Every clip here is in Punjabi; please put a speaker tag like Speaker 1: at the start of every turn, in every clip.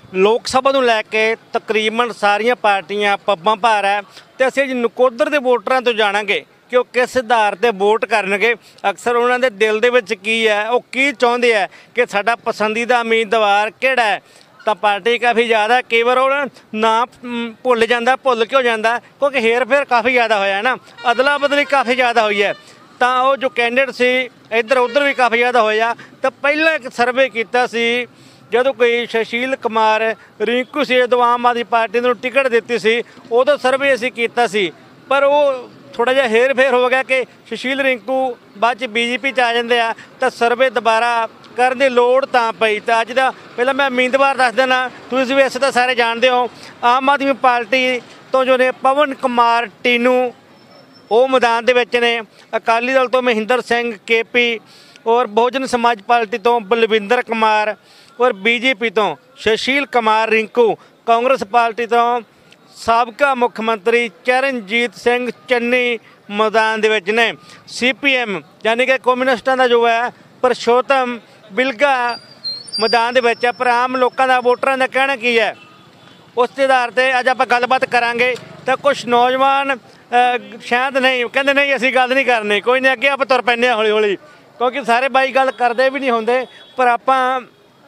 Speaker 1: ਲੋਕ ਸਭਾ ਨੂੰ ਲੈ ਕੇ ਤਕਰੀਬਨ ਸਾਰੀਆਂ ਪਾਰਟੀਆਂ ਪੱਬਾਂ ਭਾਰ ਹੈ ਤੇ ਅਸੀਂ ਅੱਜ ਨਕੋਦਰ ਦੇ ਵੋਟਰਾਂ ਤੋਂ ਜਾਣਾਂਗੇ ਕਿ ਉਹ ਕਿਸ ਆਧਾਰ ਤੇ ਵੋਟ ਕਰਨਗੇ। ਅਕਸਰ ਉਹਨਾਂ ਦੇ ਦਿਲ ਦੇ ਵਿੱਚ ਕੀ ਹੈ, ਉਹ ਕੀ ਚਾਹੁੰਦੇ ਆ ਕਿ ਸਾਡਾ ਪਸੰਦੀਦਾ ਉਮੀਦਵਾਰ ਕਿਹੜਾ ਹੈ। ਤਾਂ ਪਾਰਟੀ ਕਾਫੀ ਜ਼ਿਆਦਾ, ਕਈ ਵਾਰ ਉਹ ਨਾ ਭੁੱਲ ਜਾਂਦਾ, ਭੁੱਲ ਕਿਉਂ ਜਾਂਦਾ ਕਿਉਂਕਿ ਹੇਰ ਫੇਰ ਕਾਫੀ ਜ਼ਿਆਦਾ ਹੋਇਆ ਨਾ, ਅਦਲਾ ਬਦਲੀ ਕਾਫੀ ਜ਼ਿਆਦਾ ਹੋਈ ਹੈ। ਤਾਂ ਉਹ ਜੋ ਕੈਂਡੀਡੇਟ ਸੀ ਇੱਧਰ ਉੱਧਰ ਵੀ ਕਾਫੀ ਜ਼ਿਆਦਾ ਹੋਇਆ। ਤਾਂ ਪਹਿਲਾਂ ਇੱਕ ਸਰਵੇ ਕੀਤਾ ਸੀ ਜਦੋਂ ਕੋਈ ਸੁਸ਼ੀਲ ਕੁਮਾਰ ਰਿੰਕੂ ਸੀ, ਜਦੋਂ ਆਮ ਆਦਮੀ ਪਾਰਟੀ ਨੂੰ ਟਿਕਟ ਦਿੱਤੀ ਸੀ ਉਦੋਂ ਸਰਵੇ ਅਸੀਂ ਕੀਤਾ ਸੀ, ਪਰ ਉਹ ਥੋੜ੍ਹਾ ਜਿਹਾ ਹੇਰ ਫੇਰ ਹੋ ਗਿਆ ਕਿ ਸੁਸ਼ੀਲ ਰਿੰਕੂ ਬਾਅਦ 'ਚ BJP 'ਚ ਆ ਜਾਂਦੇ ਆ ਤਾਂ ਸਰਵੇ ਦੁਬਾਰਾ ਕਰਨ ਦੀ ਲੋੜ ਤਾਂ ਪਈ। ਤਾਂ ਅੱਜ ਦਾ ਪਹਿਲਾਂ ਮੈਂ ਉਮੀਦਵਾਰ ਦੱਸ ਦੇਣਾ, ਤੁਸੀਂ ਵੀ ਵੈਸੇ ਤਾਂ ਸਾਰੇ ਜਾਣਦੇ ਹੋ। ਆਮ ਆਦਮੀ ਪਾਰਟੀ ਤੋਂ ਜੋ ਨੇ ਪਵਨ ਕੁਮਾਰ ਟੀਨੂ ਉਹ ਮੈਦਾਨ ਦੇ ਵਿੱਚ ਨੇ, ਅਕਾਲੀ ਦਲ ਤੋਂ ਮਹਿੰਦਰ ਸਿੰਘ KP ਔਰ ਬਹੁਜਨ ਸਮਾਜ ਪਾਰਟੀ ਤੋਂ ਬਲਵਿੰਦਰ ਕੁਮਾਰ ਔਰ BJP ਤੋਂ ਸੁਸ਼ੀਲ ਕੁਮਾਰ ਰਿੰਕੂ, ਕਾਂਗਰਸ ਪਾਰਟੀ ਤੋਂ ਸਾਬਕਾ ਮੁੱਖ ਮੰਤਰੀ ਚਰਨਜੀਤ ਸਿੰਘ ਚੰਨੀ ਮੈਦਾਨ ਦੇ ਵਿੱਚ ਨੇ। CPM ਯਾਨੀ ਕਿ ਕਮਿਊਨਿਸਟਾਂ ਦਾ ਜੋ ਹੈ ਪਰਸ਼ੋਤਮ ਬਿਲਗਾ ਮੈਦਾਨ ਦੇ ਵਿੱਚ ਹੈ। ਪਰ ਆਮ ਲੋਕਾਂ ਦਾ, ਵੋਟਰਾਂ ਦਾ ਕਹਿਣਾ ਕੀ ਹੈ, ਉਸ ਦੇ ਆਧਾਰ 'ਤੇ ਅੱਜ ਆਪਾਂ ਗੱਲਬਾਤ ਕਰਾਂਗੇ। ਤਾਂ ਕੁਛ ਨੌਜਵਾਨ ਸ਼ਾਇਦ ਨਹੀਂ ਕਹਿੰਦੇ ਨਹੀਂ ਅਸੀਂ ਗੱਲ ਨਹੀਂ ਕਰਨੀ, ਕੋਈ ਨਹੀਂ ਅੱਗੇ ਆਪਾਂ ਤੁਰ ਪੈਂਦੇ ਹਾਂ ਹੌਲੀ ਹੌਲੀ, ਕਿਉਂਕਿ ਸਾਰੇ ਬਾਈ ਗੱਲ ਕਰਦੇ ਵੀ ਨਹੀਂ ਹੁੰਦੇ, ਪਰ ਆਪਾਂ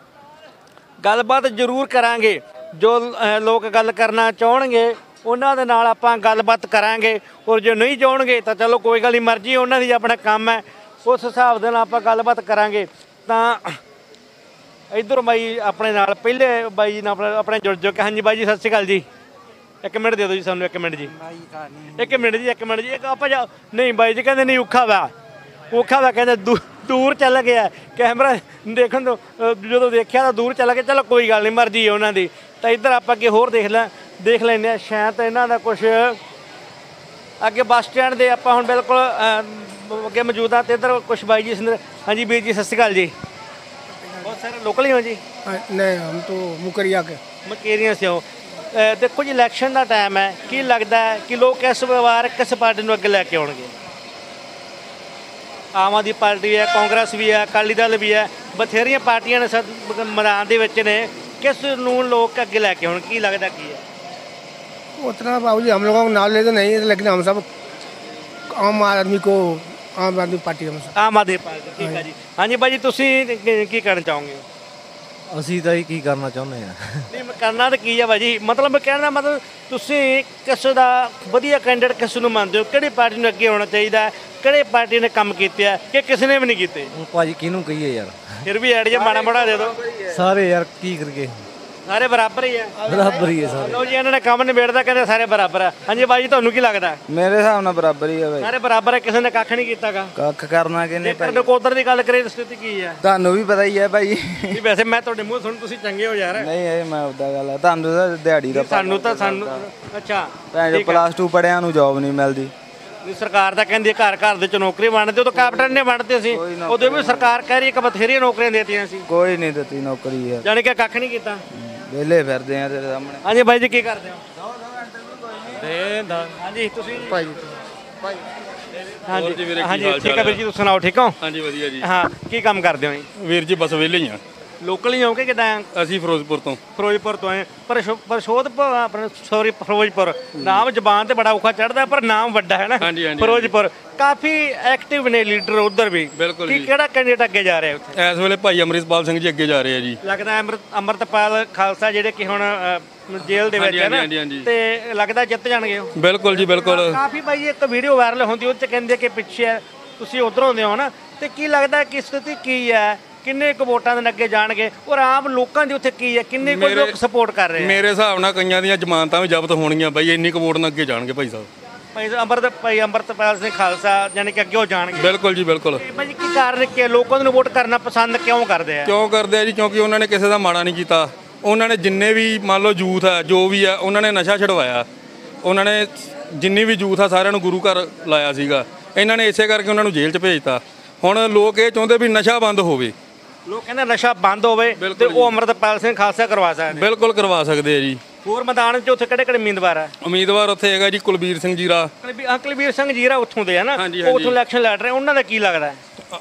Speaker 1: ਗੱਲਬਾਤ ਜ਼ਰੂਰ ਕਰਾਂਗੇ। ਜੋ ਲੋਕ ਗੱਲ ਕਰਨਾ ਚਾਹਣਗੇ ਉਹਨਾਂ ਦੇ ਨਾਲ ਆਪਾਂ ਗੱਲਬਾਤ ਕਰਾਂਗੇ, ਔਰ ਜੋ ਨਹੀਂ ਚਾਹਣਗੇ ਤਾਂ ਚਲੋ ਕੋਈ ਗੱਲ ਨਹੀਂ, ਮਰਜ਼ੀ ਉਹਨਾਂ ਦੀ, ਆਪਣਾ ਕੰਮ ਹੈ, ਉਸ ਹਿਸਾਬ ਦੇ ਨਾਲ ਆਪਾਂ ਗੱਲਬਾਤ ਕਰਾਂਗੇ। ਤਾਂ ਇੱਧਰ ਬਾਈ ਆਪਣੇ ਨਾਲ ਪਹਿਲੇ ਬਾਈ ਜੀ ਨਾਲ ਆਪਣੇ ਜੁੜ ਜੋ ਕਿ ਹਾਂਜੀ ਬਾਈ ਜੀ ਸਤਿ ਸ਼੍ਰੀ ਅਕਾਲ ਜੀ। ਇੱਕ ਮਿੰਟ ਦੇ ਦਿਓ ਜੀ ਸਾਨੂੰ, 1 ਮਿੰਟ ਜੀ, 1 ਮਿੰਟ ਜੀ, 1 ਮਿੰਟ ਜੀ। ਇੱਕ ਆਪਾਂ ਜਾ ਨਹੀਂ ਬਾਈ ਜੀ ਕਹਿੰਦੇ ਨਹੀਂ ਔਖਾ ਵਾ ਕਹਿੰਦੇ ਦੂਰ ਚੱਲ ਗਿਆ ਕੈਮਰਾ ਦੇਖਣ ਤੋਂ, ਜਦੋਂ ਦੇਖਿਆ ਤਾਂ ਦੂਰ ਚੱਲ ਗਿਆ। ਚਲੋ ਕੋਈ ਗੱਲ ਨਹੀਂ, ਮਰਜ਼ੀ ਹੈ ਉਹਨਾਂ ਦੀ। ਤਾਂ ਇੱਧਰ ਆਪਾਂ ਅੱਗੇ ਹੋਰ ਦੇਖ ਲੈਂਦੇ ਹਾਂ, ਸ਼ਾਇਦ ਇਹਨਾਂ ਦਾ ਕੁਛ ਅੱਗੇ ਬੱਸ ਸਟੈਂਡ ਦੇ ਆਪਾਂ ਹੁਣ ਬਿਲਕੁਲ ਅੱਗੇ ਮੌਜੂਦ ਹਾਂ। ਅਤੇ ਇੱਧਰ ਕੁਛ ਬਾਈ ਜੀ ਹਾਂਜੀ ਵੀਰ ਜੀ ਸਤਿ ਸ਼੍ਰੀ ਅਕਾਲ ਜੀ। ਬਹੁਤ ਸਾਰੇ ਲੋਕਲ ਹੀ ਹੋ ਜੀ?
Speaker 2: नहीं, हम तो मुकरिया के।
Speaker 1: ਮਕੇਰੀਆਂ ਸੇ ਹੋ। ਦੇਖੋ ਜੀ ਇਲੈਕਸ਼ਨ ਦਾ ਟਾਈਮ ਹੈ, ਕੀ ਲੱਗਦਾ ਹੈ ਕਿ ਲੋਕ ਇਸ ਵਾਰ ਕਿਸ ਪਾਰਟੀ ਨੂੰ ਅੱਗੇ ਲੈ ਕੇ ਆਉਣਗੇ? ਆਮ ਆਦਮੀ ਪਾਰਟੀ ਹੈ, ਕਾਂਗਰਸ ਵੀ ਹੈ, ਅਕਾਲੀ ਦਲ ਵੀ ਹੈ, ਬਥੇਰੀਆਂ ਪਾਰਟੀਆਂ ਨੇ ਮੈਦਾਨ ਦੇ ਵਿੱਚ ਨੇ, ਕਿਸ ਨੂੰ ਲੋਕ ਅੱਗੇ ਲੈ ਕੇ ਆਉਣ, ਕੀ ਲੱਗਦਾ ਕੀ ਹੈ?
Speaker 2: उतना बाबू जी हम लोगों को नाम लेते नहीं है, लेकिन हम सब आम आदमी को, आम आदमी पार्टी हम सब।
Speaker 1: ਆਮ ਆਦਮੀ ਪਾਰਟੀ, ਠੀਕ ਹੈ ਜੀ। ਹਾਂਜੀ ਬਾਈ ਜੀ ਤੁਸੀਂ ਕੀ ਕਰਨਾ ਚਾਹੋਗੇ?
Speaker 3: ਅਸੀਂ ਤਾਂ ਕੀ ਕਰਨਾ ਚਾਹੁੰਦੇ ਹਾਂ?
Speaker 1: ਨਹੀਂ ਕਰਨਾ ਤਾਂ ਕੀ ਹੈ ਭਾਈ ਜੀ, ਮਤਲਬ ਕਹਿਣ ਦਾ ਮਤਲਬ ਤੁਸੀਂ ਕਿਸੇ ਦਾ ਵਧੀਆ ਕੈਂਡੀਡੇਟ ਕਿਸ ਨੂੰ ਮੰਨਦੇ ਹੋ, ਕਿਹੜੀ ਪਾਰਟੀ ਨੂੰ ਅੱਗੇ ਆਉਣਾ ਚਾਹੀਦਾ, ਕਿਹੜੇ ਪਾਰਟੀ ਨੇ ਕੰਮ ਕੀਤੇ ਆ ਕਿ ਕਿਸੇ ਨੇ ਵੀ ਨਹੀਂ ਕੀਤੇ?
Speaker 3: ਭਾਜੀ ਕਿਹਨੂੰ ਕਹੀਏ ਯਾਰ,
Speaker 1: ਫਿਰ ਵੀ ਐਡ ਜਿਹਾ ਮਾੜਾ ਮੋੜਾ ਦੇ ਦਿਓ।
Speaker 3: ਸਾਰੇ ਯਾਰ ਕੀ ਕਰੀਏ,
Speaker 1: ਸਾਰੇ ਬਰਾਬਰ ਹੀ ਆ,
Speaker 3: ਬਰਾਬਰ ਹੀ ਹੈ ਸਾਰੇ।
Speaker 1: ਲੋ ਜੀ ਇਹਨਾਂ ਨੇ ਕੰਮ ਨਿਬੇੜਦਾ, ਕਹਿੰਦੇ ਸਾਰੇ ਬਰਾਬਰ ਆ। ਹਾਂਜੀ ਬਾਈ ਜੀ ਤੁਹਾਨੂੰ ਕੀ ਲੱਗਦਾ?
Speaker 3: ਮੇਰੇ ਹਿਸਾਬ ਨਾਲ ਬਰਾਬਰ ਹੀ ਹੈ ਬਾਈ,
Speaker 1: ਸਾਰੇ ਬਰਾਬਰ ਹੈ, ਕਿਸੇ ਨੇ ਕੱਖ ਨਹੀਂ ਕੀਤਾਗਾ।
Speaker 3: ਕੱਖ ਕਰਨਾ ਕਿਹਨੇ ਭਾਈ?
Speaker 1: ਨਕੋਦਰ ਦੀ ਗੱਲ ਕਰੀਏ, ਸਥਿਤੀ ਕੀ ਹੈ?
Speaker 3: ਤੁਹਾਨੂੰ ਵੀ ਪਤਾ ਹੀ ਹੈ ਭਾਈ।
Speaker 1: ਨਹੀਂ ਵੈਸੇ ਮੈਂ ਤੁਹਾਡੇ ਮੂੰਹ ਸੁਣ, ਤੁਸੀਂ ਚੰਗੇ ਹੋ ਯਾਰ।
Speaker 3: ਨਹੀਂ ਇਹ ਮੈਂ ਉਹਦਾ ਗੱਲ ਹੈ, ਤੁਹਾਨੂੰ ਤਾਂ ਦਿਹਾੜੀ ਦਾ
Speaker 1: ਸਾਨੂੰ ਅੱਛਾ
Speaker 3: ਭੈਣ +2 ਪੜਿਆਂ ਨੂੰ ਜੋਬ ਨਹੀਂ ਮਿਲਦੀ।
Speaker 1: ਸਰਕਾਰ ਤਾਂ ਕਹਿੰਦੀ ਘਰ ਘਰ ਦੇ ਚ ਨੌਕਰੀ ਵੰਡਦੇ, ਉਦੋਂ ਕੈਪਟਨ ਨੇ ਵੰਡਦੇ ਸੀ, ਉਦੋਂ ਵੀ ਸਰਕਾਰ ਕਹਿ ਰਹੀ ਕਿ ਬਥੇਰੀਆਂ ਨੌਕਰੀਆਂ ਦੇਤੀਆਂ ਸੀ।
Speaker 3: ਕੋਈ ਨਹੀਂ ਦਿੱਤੀ ਨੌਕਰੀ ਯਾਰ,
Speaker 1: ਜਾਣੀ ਕਿ ਕੱਖ ਨਹੀਂ ਕੀਤਾ,
Speaker 3: ਵਿਹਲੇ ਫਿਰਦੇ ਆ ਤੇਰੇ ਸਾਹਮਣੇ।
Speaker 1: ਹਾਂਜੀ ਬਾਈ ਜੀ ਕੀ ਕਰਦੇ ਹੋ? ਹਾਂਜੀ ਤੁਸੀਂ
Speaker 2: भाई
Speaker 1: ਹਾਂਜੀ ਹਾਂਜੀ ਠੀਕ ਹੈ ਵੀਰ ਜੀ, ਤੁਸੀਂ ਸੁਣਾਓ ਠੀਕ ਹੋ?
Speaker 4: ਹਾਂਜੀ ਵਧੀਆ ਜੀ।
Speaker 1: ਹਾਂ ਕੀ ਕੰਮ ਕਰਦੇ ਹੋ ਜੀ?
Speaker 4: ਵੀਰ ਜੀ ਬਸ ਵਿਹਲੇ ਹੀ ਆ।
Speaker 1: ਲੋਕਲ ਹੀ ਹੋ ਕਿ ਕਿੱਦਾਂ?
Speaker 4: ਅਸੀਂ ਫਿਰੋਜ਼ਪੁਰ ਤੋਂ।
Speaker 1: ਫਿਰੋਜ਼ਪੁਰ ਤੋਂ ਆਏ, ਫਿਰੋਜ਼ਪੁਰ ਨਾਮ ਜ਼ਬਾਨ ਤੇ ਬੜਾ ਔਖਾ ਚੜਦਾ, ਪਰ ਨਾਮ ਵੱਡਾ ਹੈ ਨਾ।
Speaker 4: ਹਾਂਜੀ, ਹਾਂਜੀ,
Speaker 1: ਫਿਰੋਜ਼ਪੁਰ ਕਾਫੀ ਐਕਟਿਵ ਨੇ ਲੀਡਰ ਉਧਰ ਵੀ।
Speaker 4: ਬਿਲਕੁਲ
Speaker 1: ਕੀ
Speaker 4: ਜੀ।
Speaker 1: ਕਿਹੜਾ ਕੈਂਡੀਡੇਟ ਅੱਗੇ ਜਾ ਰਿਹਾ ਉੱਥੇ?
Speaker 4: ਇਸ ਵੇਲੇ ਭਾਈ ਅੰਮ੍ਰਿਤਪਾਲ ਸਿੰਘ ਜੀ ਅੱਗੇ ਜਾ ਰਹੇ ਆ ਜੀ।
Speaker 1: ਲੱਗਦਾ ਅੰਮ੍ਰਿਤਪਾਲ ਖਾਲਸਾ ਜਿਹੜੇ ਕਿ ਹੁਣ ਜੇਲ੍ਹ ਦੇ ਵਿੱਚ ਹੈ ਨਾ,
Speaker 4: ਹਾਂਜੀ, ਹਾਂਜੀ।
Speaker 1: ਤੇ ਲੱਗਦਾ ਜਿੱਤ ਜਾਣਗੇ ਉਹ।
Speaker 4: ਬਿਲਕੁਲ ਜੀ ਬਿਲਕੁਲ।
Speaker 1: ਕਾਫੀ ਭਾਈ ਇੱਕ ਵੀਡੀਓ ਵਾਇਰਲ ਹੁੰਦੀ, ਉਹ 'ਚ ਕਹਿੰਦੇ ਕਿ ਪਿੱਛੇ ਤੁਸੀਂ ਉਧਰੋਂ ਦੇ ਹੋ ਨਾ, ਤੇ ਕੀ ਲੱਗਦਾ ਕਿ ਸਥਿਤੀ ਕੀ ਹੈ, ਕਿੰਨੇ ਕੁ ਵੋਟਾਂ ਦੇ ਅੱਗੇ ਜਾਣਗੇ, ਔਰ ਆਮ ਲੋਕਾਂ ਦੀ ਉੱਥੇ ਕੀ ਹੈ, ਕਿੰਨੇ ਕੁ ਲੋਕ ਸਪੋਰਟ ਕਰ ਰਹੇ ਆ?
Speaker 4: ਮੇਰੇ ਹਿਸਾਬ ਨਾਲ ਕਈਆਂ ਦੀਆਂ ਜ਼ਮਾਨਤਾਂ ਵੀ ਜ਼ਬਤ ਹੋਣਗੀਆਂ ਬਾਈ, ਇੰਨੀ ਕੁ ਵੋਟ ਨਾਲ ਅੱਗੇ ਜਾਣਗੇ ਭਾਈ ਸਾਹਿਬ।
Speaker 1: ਭਾਈ ਅੰਮ੍ਰਿਤਪਾਲ ਸਿੰਘ ਖਾਲਸਾ ਜਾਨੀ ਕਿ ਅੱਗੇ ਹੋ ਜਾਣਗੇ।
Speaker 4: ਬਿਲਕੁਲ ਜੀ ਬਿਲਕੁਲ।
Speaker 1: ਭਾਈ ਕੀ ਕਾਰਨ ਕਿ ਲੋਕਾਂ ਨੂੰ ਵੋਟ ਕਰਨਾ ਪਸੰਦ ਕਿਉਂ ਕਰਦੇ ਆ?
Speaker 4: ਕਿਉਂ ਕਰਦੇ ਆ ਜੀ? ਕਿਉਂਕਿ ਉਹਨਾਂ ਨੇ ਕਿਸੇ ਦਾ ਮਾੜਾ ਨਹੀਂ ਕੀਤਾ। ਉਹਨਾਂ ਨੇ ਜਿੰਨੇ ਵੀ ਮੰਨ ਲਓ ਯੂਥ ਆ, ਜੋ ਵੀ ਆ, ਉਹਨਾਂ ਨੇ ਨਸ਼ਾ ਛਡਵਾਇਆ। ਉਹਨਾਂ ਨੇ ਜਿੰਨੀ ਵੀ ਯੂਥ ਆ ਸਾਰਿਆਂ ਨੂੰ ਗੁਰੂ ਘਰ ਲਾਇਆ ਸੀਗਾ। ਇਹਨਾਂ ਨੇ ਇਸੇ ਕਰਕੇ ਉਹਨਾਂ ਨੂੰ ਜੇਲ੍ਹ 'ਚ ਭੇਜਤਾ। ਹੁਣ ਲੋਕ ਇਹ ਚਾਹੁੰਦੇ ਵੀ ਨਸ਼ਾ ਬੰਦ ਹੋਵੇ।
Speaker 1: ਲੋਕ ਕਹਿੰਦੇ ਨਸ਼ਾ ਬੰਦ ਹੋਵੇ ਤੇ ਉਹ ਅੰਮ੍ਰਿਤਪਾਲ ਸਿੰਘ ਖਾਲਸਾ ਕਰਵਾ ਸਕਦੇ।
Speaker 4: ਬਿਲਕੁਲ ਕਰਵਾ ਸਕਦੇ ਆ ਜੀ।
Speaker 1: ਹੋਰ ਮੈਦਾਨ 'ਚ ਉੱਥੇ ਕਿਹੜੇ ਕਿਹੜੇ ਉਮੀਦਵਾਰ ਆ?
Speaker 4: ਉਮੀਦਵਾਰ ਉੱਥੇ ਹੈਗਾ ਜੀ ਕੁਲਬੀਰ ਸਿੰਘ ਜੀਰਾ।
Speaker 1: ਕੁਲਬੀਰ ਸਿੰਘ ਜੀਰਾ ਉੱਥੋਂ ਦੇ ਆ ਨਾ, ਉੱਥੋਂ ਇਲੈਕਸ਼ਨ ਲੜ ਰਹੇ, ਉਹਨਾਂ ਦਾ ਕੀ ਲੱਗਦਾ?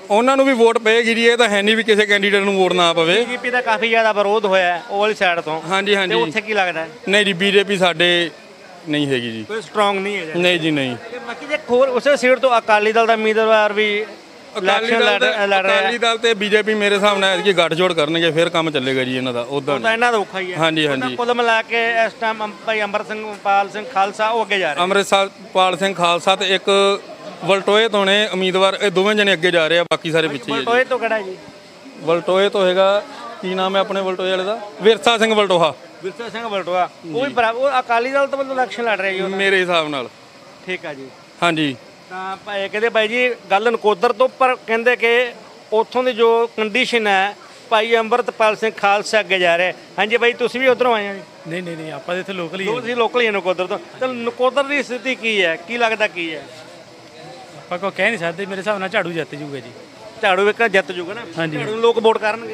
Speaker 4: ਉਹਨਾਂ ਨੂੰ ਵੀ ਵੋਟ ਪਏਗੀ ਜੀ। ਇਹ ਤਾਂ ਹੈ ਨਹੀਂ ਵੀ ਕਿਸੇ ਕੈਂਡੀਡੇਟ ਨੂੰ ਵੋਟ ਨਾ ਪਵੇ।
Speaker 1: ਬੀਜੇਪੀ ਦਾ ਕਾਫੀ ਜ਼ਿਆਦਾ ਵਿਰੋਧ ਹੋਇਆ ਹੈ ਉਹ ਵਾਲੀ ਸਾਈਡ ਤੋਂ।
Speaker 4: ਹਾਂਜੀ
Speaker 1: ਤੇ
Speaker 4: ਹਾਂਜੀ।
Speaker 1: ਉੱਥੇ ਕੀ ਲੱਗਦਾ ਹੈ?
Speaker 4: ਨਹੀਂ ਜੀ, ਬੀਜੇਪੀ ਸਾਡੇ ਨਹੀਂ ਹੈਗੀ ਜੀ,
Speaker 1: ਕੋਈ ਸਟਰੋਂਗ ਨਹੀਂ ਹੈ ਜੀ।
Speaker 4: ਨਹੀਂ ਜੀ ਨਹੀਂ।
Speaker 1: ਤੇ ਬਾਕੀ ਜੇ ਹੋਰ ਉਸੇ ਸੀਟ ਤੋਂ ਅਕਾਲੀ ਦਲ ਦਾ ਉਮੀਦਵਾਰ ਵੀ ਇਲੈਕਸ਼ਨ ਲੜ ਰਿਹਾ
Speaker 4: ਅਕਾਲੀ ਦਲ ਤੇ ਬੀਜੇਪੀ ਮੇਰੇ ਹਿਸਾਬ ਨਾਲ ਕੀ ਗੱਠਜੋੜ ਕਰਨਗੇ, ਫਿਰ ਕੰਮ ਚੱਲੇਗਾ ਜੀ ਇਹਨਾਂ ਦਾ। ਉਦਾਂ
Speaker 1: ਤਾਂ ਇਹਨਾਂ ਦਾ ਔਖਾ ਹੀ ਹੈ।
Speaker 4: ਹਾਂਜੀ ਹਾਂਜੀ।
Speaker 1: ਕੁੱਲ ਮਿਲਾ ਕੇ ਇਸ ਟਾਈਮ ਭਾਈ ਅੰਮ੍ਰਿਤਪਾਲ ਸਿੰਘ ਖਾਲਸਾ ਉਹ ਅੱਗੇ ਜਾ ਰਹੇ।
Speaker 4: ਅੰਮ੍ਰਿਤਪਾਲ ਸਿੰਘ ਖਾਲਸਾ ਤੇ ਇੱਕ ਵਲਟੋਏ ਤੋਂ ਨੇ ਉਮੀਦਵਾਰ, ਇਹ ਦੋਵੇਂ ਜਣੇ ਅੱਗੇ ਜਾ ਰਹੇ ਆ, ਬਾਕੀ ਸਾਰੇ ਪਿੱਛੇ ਹੀ ਆ
Speaker 1: ਬਲਟੋਏ ਤੋਂ ਕਿਹੜਾ ਜੀ?
Speaker 4: ਵਲਟੋਏ ਤੋਂ ਹੈਗਾ, ਕੀ ਨਾਮ ਹੈ ਆਪਣੇ ਵਲਟੋਏ ਵਾਲੇ ਦਾ? ਵਿਰਸਾ ਸਿੰਘ ਵਲਟੋਹਾ।
Speaker 1: ਵਿਰਸਾ ਸਿੰਘ ਬਲਟੋਆ ਉਹ ਵੀ ਬਰਾਬਰ, ਉਹ ਅਕਾਲੀ ਦਲ ਤੋਂ ਵੱਲੋਂ ਇਲੈਕਸ਼ਨ ਲੜ ਰਿਹਾ ਜੀ ਉਹ।
Speaker 4: ਮੇਰੇ ਹਿਸਾਬ ਨਾਲ।
Speaker 1: ਠੀਕ ਆ ਜੀ।
Speaker 4: ਹਾਂਜੀ।
Speaker 1: ਤਾਂ ਭਾਈ ਕਹਿੰਦੇ ਬਾਈ ਜੀ ਗੱਲ ਨਕੋਦਰ ਤੋਂ, ਪਰ ਕਹਿੰਦੇ ਕਿ ਉੱਥੋਂ ਦੀ ਜੋ ਕੰਡੀਸ਼ਨ ਹੈ ਭਾਈ ਅੰਮ੍ਰਿਤਪਾਲ ਸਿੰਘ ਖਾਲਸਾ ਅੱਗੇ ਜਾ ਰਿਹਾ। ਹਾਂਜੀ ਬਾਈ, ਤੁਸੀਂ ਵੀ ਉਧਰੋਂ ਆਏ ਹੋ ਜੀ?
Speaker 5: ਨਹੀਂ ਨਹੀਂ ਨਹੀਂ, ਆਪਾਂ ਇੱਥੇ ਲੋਕਲ ਹੀ
Speaker 1: ਤੁਸੀਂ ਲੋਕਲ ਹੀ ਹੋ ਨਕੋਦਰ ਤੋਂ। ਤਾਂ ਨਕੋਦਰ ਦੀ ਸਥਿਤੀ ਕੀ ਹੈ, ਕੀ ਲੱਗਦਾ ਕੀ ਹੈ?
Speaker 5: ਆਪਾਂ ਕੋ ਕਹਿ ਨਹੀਂ ਸਕਦੇ, ਮੇਰੇ ਹਿਸਾਬ ਨਾਲ ਝਾੜੂ ਜਿੱਤ ਜੂਗਾ ਜੀ।
Speaker 1: ਝਾੜੂ ਇੱਕ ਜਿੱਤ ਜੂਗਾ ਨਾ?
Speaker 5: ਹਾਂਜੀ।
Speaker 1: ਝਾੜੂ ਨੂੰ ਲੋਕ ਵੋਟ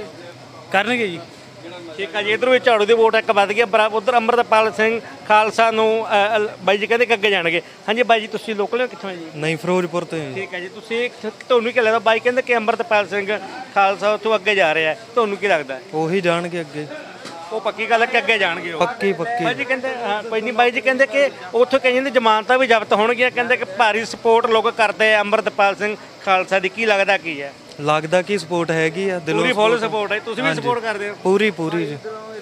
Speaker 5: ਕਰਨਗੇ ਜੀ।
Speaker 1: ਠੀਕ ਆ ਜੀ। ਇਧਰੋਂ ਵੀ ਝਾੜੂ ਦੀ ਵੋਟ ਇੱਕ ਵੱਧ ਗਿਆ, ਬਰਾਬਰ ਉਧਰ ਅੰਮ੍ਰਿਤਪਾਲ ਸਿੰਘ ਖਾਲਸਾ ਨੂੰ ਬਾਈ ਜੀ ਕਹਿੰਦੇ ਕਿ ਅੱਗੇ ਜਾਣਗੇ। ਹਾਂਜੀ ਬਾਈ ਜੀ, ਤੁਸੀਂ ਲੋਕਲ ਹੋ ਕਿੱਥੋਂ ਜੀ?
Speaker 3: ਨਹੀਂ, ਫਿਰੋਜ਼ਪੁਰ ਤੋਂ
Speaker 1: ਠੀਕ ਹੈ ਜੀ। ਤੁਸੀਂ ਤੁਹਾਨੂੰ ਕੀ ਲੱਗਦਾ? ਬਾਈ ਕਹਿੰਦੇ ਕਿ ਅੰਮ੍ਰਿਤਪਾਲ ਸਿੰਘ ਖਾਲਸਾ ਉੱਥੋਂ ਅੱਗੇ ਜਾ ਰਿਹਾ ਹੈ, ਤੁਹਾਨੂੰ ਕੀ ਲੱਗਦਾ?
Speaker 3: ਉਹੀ ਜਾਣਗੇ ਅੱਗੇ।
Speaker 1: ਉਹ ਪੱਕੀ ਗੱਲ ਹੈ ਕਿ ਅੱਗੇ ਜਾਣਗੇ ਉਹ?
Speaker 3: ਪੱਕੀ।
Speaker 1: ਬਾਈ ਜੀ ਕਹਿੰਦੇ ਕੋਈ ਨਹੀਂ, ਬਾਈ ਜੀ ਕਹਿੰਦੇ ਕਿ ਉੱਥੋਂ ਕਈਆਂ ਦੀ ਜ਼ਮਾਨਤਾਂ ਵੀ ਜ਼ਬਤ ਹੋਣਗੀਆਂ। ਕਹਿੰਦੇ ਕਿ ਭਾਰੀ ਸਪੋਰਟ ਲੋਕ ਕਰਦੇ ਆ ਅੰਮ੍ਰਿਤਪਾਲ ਸਿੰਘ ਖਾਲਸਾ ਦੀ। ਕੀ ਲੱਗਦਾ ਕੀ ਹੈ?
Speaker 3: ਲੱਗਦਾ ਕਿ ਸਪੋਰਟ ਹੈਗੀ ਆ, ਦਿਲੋਂ
Speaker 1: ਪੂਰੀ ਫੁੱਲ ਸਪੋਰਟ ਹੈ। ਤੁਸੀਂ ਵੀ ਸਪੋਰਟ ਕਰਦੇ ਹੋ?
Speaker 3: ਪੂਰੀ ਜੀ।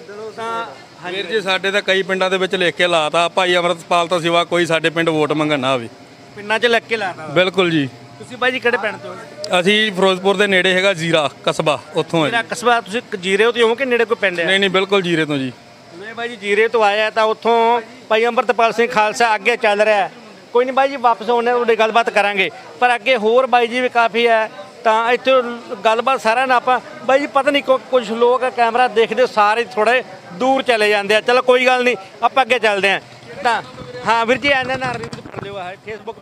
Speaker 1: ਤਾਂ
Speaker 4: ਵੀਰ ਜੀ, ਸਾਡੇ ਤਾਂ ਕਈ ਪਿੰਡਾਂ ਦੇ ਵਿੱਚ ਲਿਖ ਕੇ ਲਾਤਾ, ਭਾਈ ਅੰਮ੍ਰਿਤਪਾਲ ਤੋਂ ਸਿਵਾ ਕੋਈ ਸਾਡੇ ਪਿੰਡ ਵੋਟ ਮੰਗਣ ਨਾ ਆਵੇ।
Speaker 1: ਪਿੰਡਾਂ 'ਚ ਲੱਗ ਕੇ ਲਾਤਾ?
Speaker 4: ਬਿਲਕੁਲ ਜੀ।
Speaker 1: ਤੁਸੀਂ ਬਾਈ ਜੀ ਕਿਹੜੇ ਪਿੰਡ ਤੋਂ?
Speaker 4: ਅਸੀਂ ਫਿਰੋਜ਼ਪੁਰ ਦੇ ਨੇੜੇ ਹੈਗਾ ਜ਼ੀਰਾ ਕਸਬਾ, ਉੱਥੋਂ ਹੈ।
Speaker 1: ਮੇਰਾ ਕਸਬਾ ਤੁਸੀਂ ਜੀਰੇ ਤੋਂ ਹੋ ਕਿ ਨੇੜੇ ਕੋਈ ਪਿੰਡ ਹੈ?
Speaker 4: ਨਹੀਂ ਨਹੀਂ, ਬਿਲਕੁਲ ਜ਼ੀਰੇ ਤੋਂ ਜੀ।
Speaker 1: ਮੈਂ ਬਾਈ ਜੀ ਜੀਰੇ ਤੋਂ ਆਇਆ, ਤਾਂ ਉੱਥੋਂ ਭਾਈ ਅੰਮ੍ਰਿਤਪਾਲ ਸਿੰਘ ਖਾਲਸਾ ਅੱਗੇ ਚੱਲ ਰਿਹਾ ਹੈ। ਕੋਈ ਨਹੀਂ ਬਾਈ ਜੀ, ਵਾਪਸ ਆਉਂਦੇ ਤੁਹਾਡੀ ਗੱਲਬਾਤ ਕਰਾਂਗੇ, ਪਰ ਅੱਗੇ ਹੋਰ ਬਾਈ ਜੀ ਵੀ ਕਾਫੀ ਹੈ। ਤਾਂ ਇੱਥੇ ਗੱਲਬਾਤ ਸਾਰਿਆਂ ਨਾਲ ਆਪਾਂ ਬਾਈ ਜੀ, ਪਤਾ ਨਹੀਂ ਕੁਝ ਲੋਕ ਕੈਮਰਾ ਦੇਖਦੇ ਸਾਰੇ ਥੋੜੇ ਦੂਰ ਚਲੇ ਜਾਂਦੇ ਆ। ਚਲੋ ਕੋਈ ਗੱਲ ਨਹੀਂ, ਆਪਾਂ ਅੱਗੇ ਚੱਲਦੇ ਹਾਂ। ਤਾਂ ਹਾਂ ਵੀਰ ਜੀ, ਇਹਨਾਂ ਨਾਲ ਪੜ ਲਿਓ ਫੇਸਬੁੱਕ।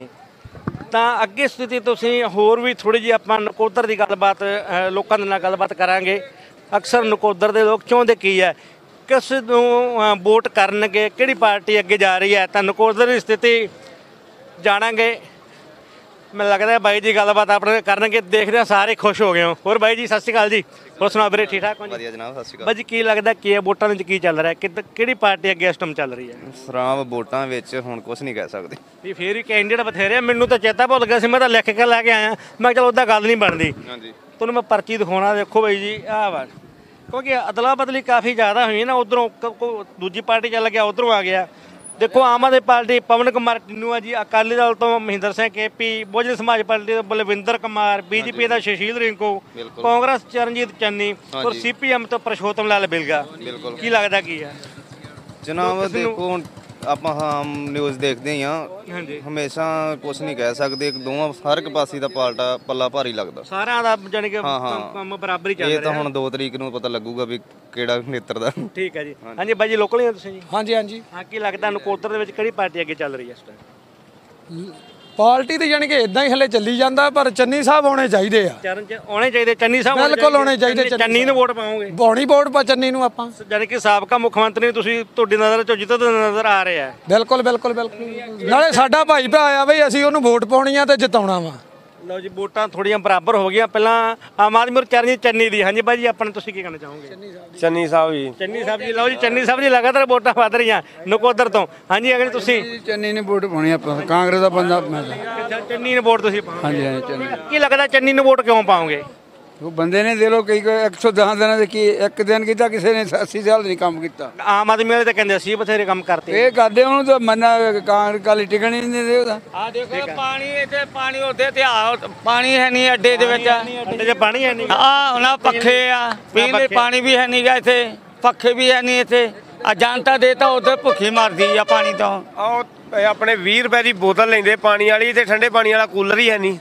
Speaker 1: ਤਾਂ ਅੱਗੇ ਸਥਿਤੀ ਤੁਸੀਂ ਹੋਰ ਵੀ ਥੋੜੀ ਜਿਹੀ ਆਪਾਂ ਨਕੋਦਰ ਦੀ ਗੱਲਬਾਤ ਲੋਕਾਂ ਦੇ ਨਾਲ ਗੱਲਬਾਤ ਕਰਾਂਗੇ। ਅਕਸਰ ਨਕੋਦਰ ਦੇ ਲੋਕ ਚਾਹੁੰਦੇ ਕੀ ਹੈ, ਕਿਸ ਨੂੰ ਵੋਟ ਕਰਨਗੇ, ਕਿਹੜੀ ਪਾਰਟੀ ਅੱਗੇ ਜਾ ਰਹੀ ਹੈ। ਤਾਂ ਨਕੋਦਰ ਦੀ ਸਥਿਤੀ ਜਾਣਾਂਗੇ। ਮੈਨੂੰ ਲੱਗਦਾ ਬਾਈ ਜੀ ਗੱਲਬਾਤ ਆਪਣੇ ਕਰਨਗੇ, ਦੇਖਦੇ ਹਾਂ ਸਾਰੇ ਖੁਸ਼ ਹੋ ਗਏ ਹੋ। ਹੋਰ ਬਾਈ ਜੀ ਸਤਿ ਸ਼੍ਰੀ ਅਕਾਲ ਜੀ, ਹੋਰ ਸੁਣਾਓ ਵੀਰੇ, ਠੀਕ ਠਾਕ ਹੋ ਜੀ?
Speaker 6: ਵਧੀਆ ਜਨਾਬ, ਸਤਿ ਸ਼੍ਰੀ ਅਕਾਲ।
Speaker 1: ਬਾਈ ਜੀ ਕੀ ਲੱਗਦਾ ਕੀ ਹੈ ਵੋਟਾਂ ਵਿੱਚ ਕੀ ਚੱਲ ਰਿਹਾ, ਕਿਹੜੀ ਪਾਰਟੀ ਅੱਗੇ ਇਸ ਟਾਈਮ ਚੱਲ ਰਹੀ ਹੈ?
Speaker 6: ਸਰਾਵ ਵੋਟਾਂ ਵਿੱਚ ਹੁਣ ਕੁਝ ਨਹੀਂ ਕਹਿ ਸਕਦੇ
Speaker 1: ਵੀ ਫੇਰ ਵੀ ਕੈਂਡੀਡੇਟ ਬਥੇਰੇ ਆ। ਮੈਨੂੰ ਤਾਂ ਚੇਤਾ ਭੁੱਲ ਗਿਆ ਸੀ, ਮੈਂ ਤਾਂ ਲਿਖ ਕੇ ਲੈ ਕੇ ਆਇਆ। ਮੈਂ ਚਲੋ ਉੱਦਾਂ ਗੱਲ ਨਹੀਂ ਬਣਦੀ।
Speaker 6: ਹਾਂਜੀ,
Speaker 1: ਤੁਹਾਨੂੰ ਮੈਂ ਪਰਚੀ ਦਿਖਾਉਣਾ, ਦੇਖੋ ਬਾਈ ਜੀ ਆਹ ਵਾ, ਕਿਉਂਕਿ ਅਦਲਾ ਬਦਲੀ ਕਾਫੀ ਜ਼ਿਆਦਾ ਹੋਈ ਨਾ। ਉਧਰੋਂ ਦੂਜੀ ਪਾਰਟੀ ਚੱਲ ਗਿਆ, ਉਧਰੋਂ ਆ ਗਿਆ। ਦੇਖੋ ਆਮ ਆਦਮੀ ਪਾਰਟੀ ਪਵਨ ਕੁਮਾਰ ਟਿੰਨੂ ਆ ਜੀ, ਅਕਾਲੀ ਦਲ ਤੋਂ ਮਹਿੰਦਰ ਸਿੰਘ ਕੇਪੀ, ਬਹੁਜਨ ਸਮਾਜ ਪਾਰਟੀ ਤੋਂ ਬਲਵਿੰਦਰ ਕੁਮਾਰ, ਬੀਜੇਪੀ ਦਾ ਸੁਸ਼ੀਲ ਰਿੰਕੂ, ਕਾਂਗਰਸ ਚਰਨਜੀਤ ਚੰਨੀ ਔਰ ਸੀਪੀਐਮ ਤੋਂ ਪਰਸ਼ੋਤਮ ਲਾਲ ਬਿਲਗਾ। ਕੀ ਲੱਗਦਾ ਕੀ ਹੈ
Speaker 6: ਜਨਾਬ? ਦੇਖੋ ਹੁਣ ਆਪਾਂ ਹਾਂ ਨਿਊਜ਼ ਦੇਖਦੇ ਹੀ ਆ,
Speaker 1: ਹਾਂਜੀ,
Speaker 6: ਹਮੇਸ਼ਾ ਕੁਝ ਨਹੀਂ ਕਹਿ ਸਕਦੇ। ਦੋਵਾਂ ਹਰ ਇੱਕ ਪਾਸੇ ਦਾ ਪੱਲਾ ਭਾਰੀ ਲੱਗਦਾ
Speaker 1: ਸਾਰਿਆਂ ਦਾ, ਜਾਨੀ ਕਿ ਕੰਮ ਬਰਾਬਰ ਹੀ ਚੱਲ ਰਿਹਾ।
Speaker 6: ਇਹ ਤਾਂ ਹੁਣ 2 ਤਰੀਕ ਨੂੰ ਪਤਾ ਲੱਗੂਗਾ ਵੀ ਕਿਹੜਾ ਨੇਤਰ ਦਾ।
Speaker 1: ਠੀਕ ਹੈ ਜੀ। ਹਾਂਜੀ ਬਾਈ ਜੀ, ਲੋਕਲ ਹੀ ਹੋ ਤੁਸੀਂ ਜੀ?
Speaker 7: ਹਾਂਜੀ ਹਾਂਜੀ।
Speaker 1: ਹਾਂ, ਕੀ ਲੱਗਦਾ ਨਕੋਦਰ ਦੇ ਵਿੱਚ ਕਿਹੜੀ ਪਾਰਟੀ ਅੱਗੇ ਚੱਲ ਰਹੀ ਹੈ ਇਸ ਟਾਈਮ?
Speaker 7: ਪਾਰਟੀ ਤੇ ਜਾਣੀ ਕਿ ਇਦਾਂ ਹੀ ਹਲੇ ਚੱਲੀ ਜਾਂਦਾ, ਪਰ ਚੰਨੀ ਸਾਹਿਬ ਆਉਣੇ ਚਾਹੀਦੇ ਆ।
Speaker 1: ਚਰਨ ਚ ਆਉਣੇ ਚਾਹੀਦੇ, ਚੰਨੀ ਸਾਹਿਬ
Speaker 7: ਬਿਲਕੁਲ ਆਉਣੇ ਚਾਹੀਦੇ।
Speaker 1: ਚੰਨੀ ਨੂੰ ਵੋਟ ਪਾਓਗੇ?
Speaker 7: ਪਾਉਣੀ ਵੋਟ ਪਾ ਚੰਨੀ ਨੂੰ ਆਪਾਂ,
Speaker 1: ਜਾਨੀ ਕਿ ਸਾਬਕਾ ਮੁੱਖ ਮੰਤਰੀ ਤੁਸੀਂ, ਤੁਹਾਡੀ ਨਜ਼ਰ ਚੋਂ ਜਿੱਤਦਾ ਨਜ਼ਰ ਆ ਰਿਹਾ ਹੈ।
Speaker 7: ਬਿਲਕੁਲ ਬਿਲਕੁਲ ਬਿਲਕੁਲ। ਨਾਲੇ ਸਾਡਾ ਭਾਈ ਭਰਾ ਆ ਬਈ, ਅਸੀਂ ਉਹਨੂੰ ਵੋਟ ਪਾਉਣੀ ਆ ਤੇ ਜਿਤਾਉਣਾ ਵਾ।
Speaker 1: ਲਓ ਜੀ, ਵੋਟਾਂ ਥੋੜੀਆਂ ਬਰਾਬਰ ਹੋ ਗਈਆਂ। ਪਹਿਲਾਂ ਆਮ ਆਦਮੀ ਔਰ ਚਰਨਜੀਤ ਚੰਨੀ ਦੀ। ਹਾਂਜੀ ਬਾਈ ਜੀ, ਆਪਾਂ ਨੂੰ ਤੁਸੀਂ ਕੀ ਕਹਿਣਾ ਚਾਹੋਗੇ?
Speaker 8: ਚੰਨੀ ਸਾਹਿਬ ਜੀ।
Speaker 1: ਚੰਨੀ ਸਾਹਿਬ ਜੀ। ਲਓ ਜੀ, ਚੰਨੀ ਸਾਹਿਬ ਜੀ ਲਗਾਤਾਰ ਵੋਟਾਂ ਵੱਧ ਰਹੀਆਂ ਨਕੋਦਰ ਤੋਂ। ਹਾਂਜੀ ਅਗਰ ਤੁਸੀਂ
Speaker 8: ਚੰਨੀ ਨੇ ਵੋਟ ਪਾਉਣੀ ਆਪਾਂ, ਕਾਂਗਰਸ ਦਾ ਬੰਦਾ ਮੈਂ ਤਾਂ।
Speaker 1: ਚੰਨੀ ਨੂੰ ਵੋਟ ਤੁਸੀਂ ਪਾਓਗੇ?
Speaker 8: ਹਾਂਜੀ ਹਾਂਜੀ, ਚੰਨੀ।
Speaker 1: ਕੀ ਲੱਗਦਾ ਚੰਨੀ ਨੂੰ ਵੋਟ ਕਿਉਂ ਪਾਓਗੇ?
Speaker 8: ਉਹ ਬੰਦੇ ਨੇ ਦੇ ਲੋ ਕਈ 110 ਦਿਨਾਂ ਦੇ ਕੀ ਇੱਕ ਦਿਨ ਕੀਤਾ, ਕਿਸੇ ਨੇ 80 ਸਾਲ ਨਹੀਂ ਕੰਮ ਕੀਤਾ।
Speaker 1: ਆਮ ਆਦਮੀ ਵਾਲੇ ਤਾਂ ਕਹਿੰਦੇ ਅਸੀਂ ਬਥੇਰੇ ਕੰਮ ਕਰਤੇ।
Speaker 8: ਇਹ ਕਰਦੇ ਉਹਨੂੰ ਤਾਂ ਮੰਨਾ ਕਾਂਗਰਸ ਕਾਲੀ ਟਿਕਣ ਹੀ ਨਹੀਂ ਦਿੰਦੇ ਉਹਦਾ।
Speaker 9: ਆ ਦੇਖੋ ਪਾਣੀ ਇੱਥੇ, ਪਾਣੀ ਉੱਥੇ ਤੇ ਆ ਪਾਣੀ ਹੈ ਨਹੀਂ ਅੱਡੇ ਦੇ ਵਿੱਚ।
Speaker 1: ਅੱਡੇ 'ਚ ਪਾਣੀ ਹੈ ਨਹੀਂ।
Speaker 9: ਆ ਉਹਨਾਂ ਪੱਖੇ ਆ, ਪੀਣ ਲਈ ਪਾਣੀ ਵੀ ਹੈ ਨਹੀਂਗਾ ਇੱਥੇ, ਪੱਖੇ ਵੀ ਹੈ ਨਹੀਂ ਇੱਥੇ। ਆ ਜਨਤਾ ਦੇ ਤਾਂ ਉੱਧਰ ਭੁੱਖੀ ਮਰਦੀ ਆ ਪਾਣੀ ਤੋਂ।
Speaker 10: ਆਹ ਆਪਣੇ 20 ਰੁਪਏ ਦੀ ਬੋਤਲ ਲੈਂਦੇ ਪਾਣੀ ਵਾਲੀ, ਤੇ ਠੰਡੇ ਪਾਣੀ ਵਾਲਾ ਕੂਲਰ ਹੀ ਹੈ ਨਹੀਂ।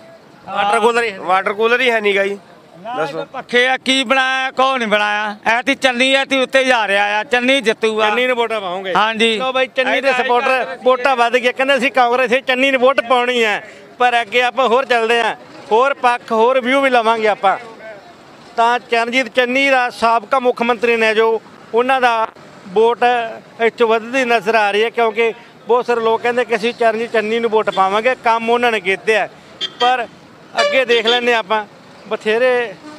Speaker 10: ਵਾਟਰ ਕੂਲਰ ਹੀ ਹੈ ਨਹੀਂ ਗਾ ਜੀ।
Speaker 9: ਦੱਸੋ ਪੱਖੇ ਆ, ਕੀ ਬਣਾਇਆ, ਕੋ ਨਹੀਂ ਬਣਾਇਆ। ਐਤੀ ਚੰਨੀ ਐ, ਤੀ ਉੱਤੇ ਜਾ ਰਿਹਾ ਆ, ਚੰਨੀ ਜਿੱਤੂਗਾ।
Speaker 1: ਚੰਨੀ ਨੂੰ ਵੋਟਾਂ ਪਾਉਂਗੇ?
Speaker 9: ਹਾਂਜੀ।
Speaker 1: ਲੋ ਬਾਈ, ਚੰਨੀ ਦੇ ਸਪੋਰਟਰ ਵੋਟਾਂ ਵੱਧ ਗਈਆਂ। ਕਹਿੰਦੇ ਅਸੀਂ ਕਾਂਗਰਸ ਚੰਨੀ ਨੂੰ ਵੋਟ ਪਾਉਣੀ ਹੈ। ਪਰ ਅੱਗੇ ਆਪਾਂ ਹੋਰ ਚੱਲਦੇ ਹਾਂ, ਹੋਰ ਪੱਖ, ਹੋਰ ਵਿਊ ਵੀ ਲਵਾਂਗੇ ਆਪਾਂ। ਤਾਂ ਚਰਨਜੀਤ ਚੰਨੀ ਦਾ ਸਾਬਕਾ ਮੁੱਖ ਮੰਤਰੀ ਨੇ ਜੋ, ਉਹਨਾਂ ਦਾ ਵੋਟ ਇੱਥੋਂ ਵੱਧਦੀ ਨਜ਼ਰ ਆ ਰਹੀ ਹੈ, ਕਿਉਂਕਿ ਬਹੁਤ ਸਾਰੇ ਲੋਕ ਕਹਿੰਦੇ ਕਿ ਅਸੀਂ ਚਰਨਜੀਤ ਚੰਨੀ ਨੂੰ ਵੋਟ ਪਾਵਾਂਗੇ, ਕੰਮ ਉਹਨਾਂ ਨੇ ਕੀਤੇ ਆ। ਪਰ ਅੱਗੇ ਦੇਖ ਲੈਂਦੇ ਆਪਾਂ ਬਥੇਰੇ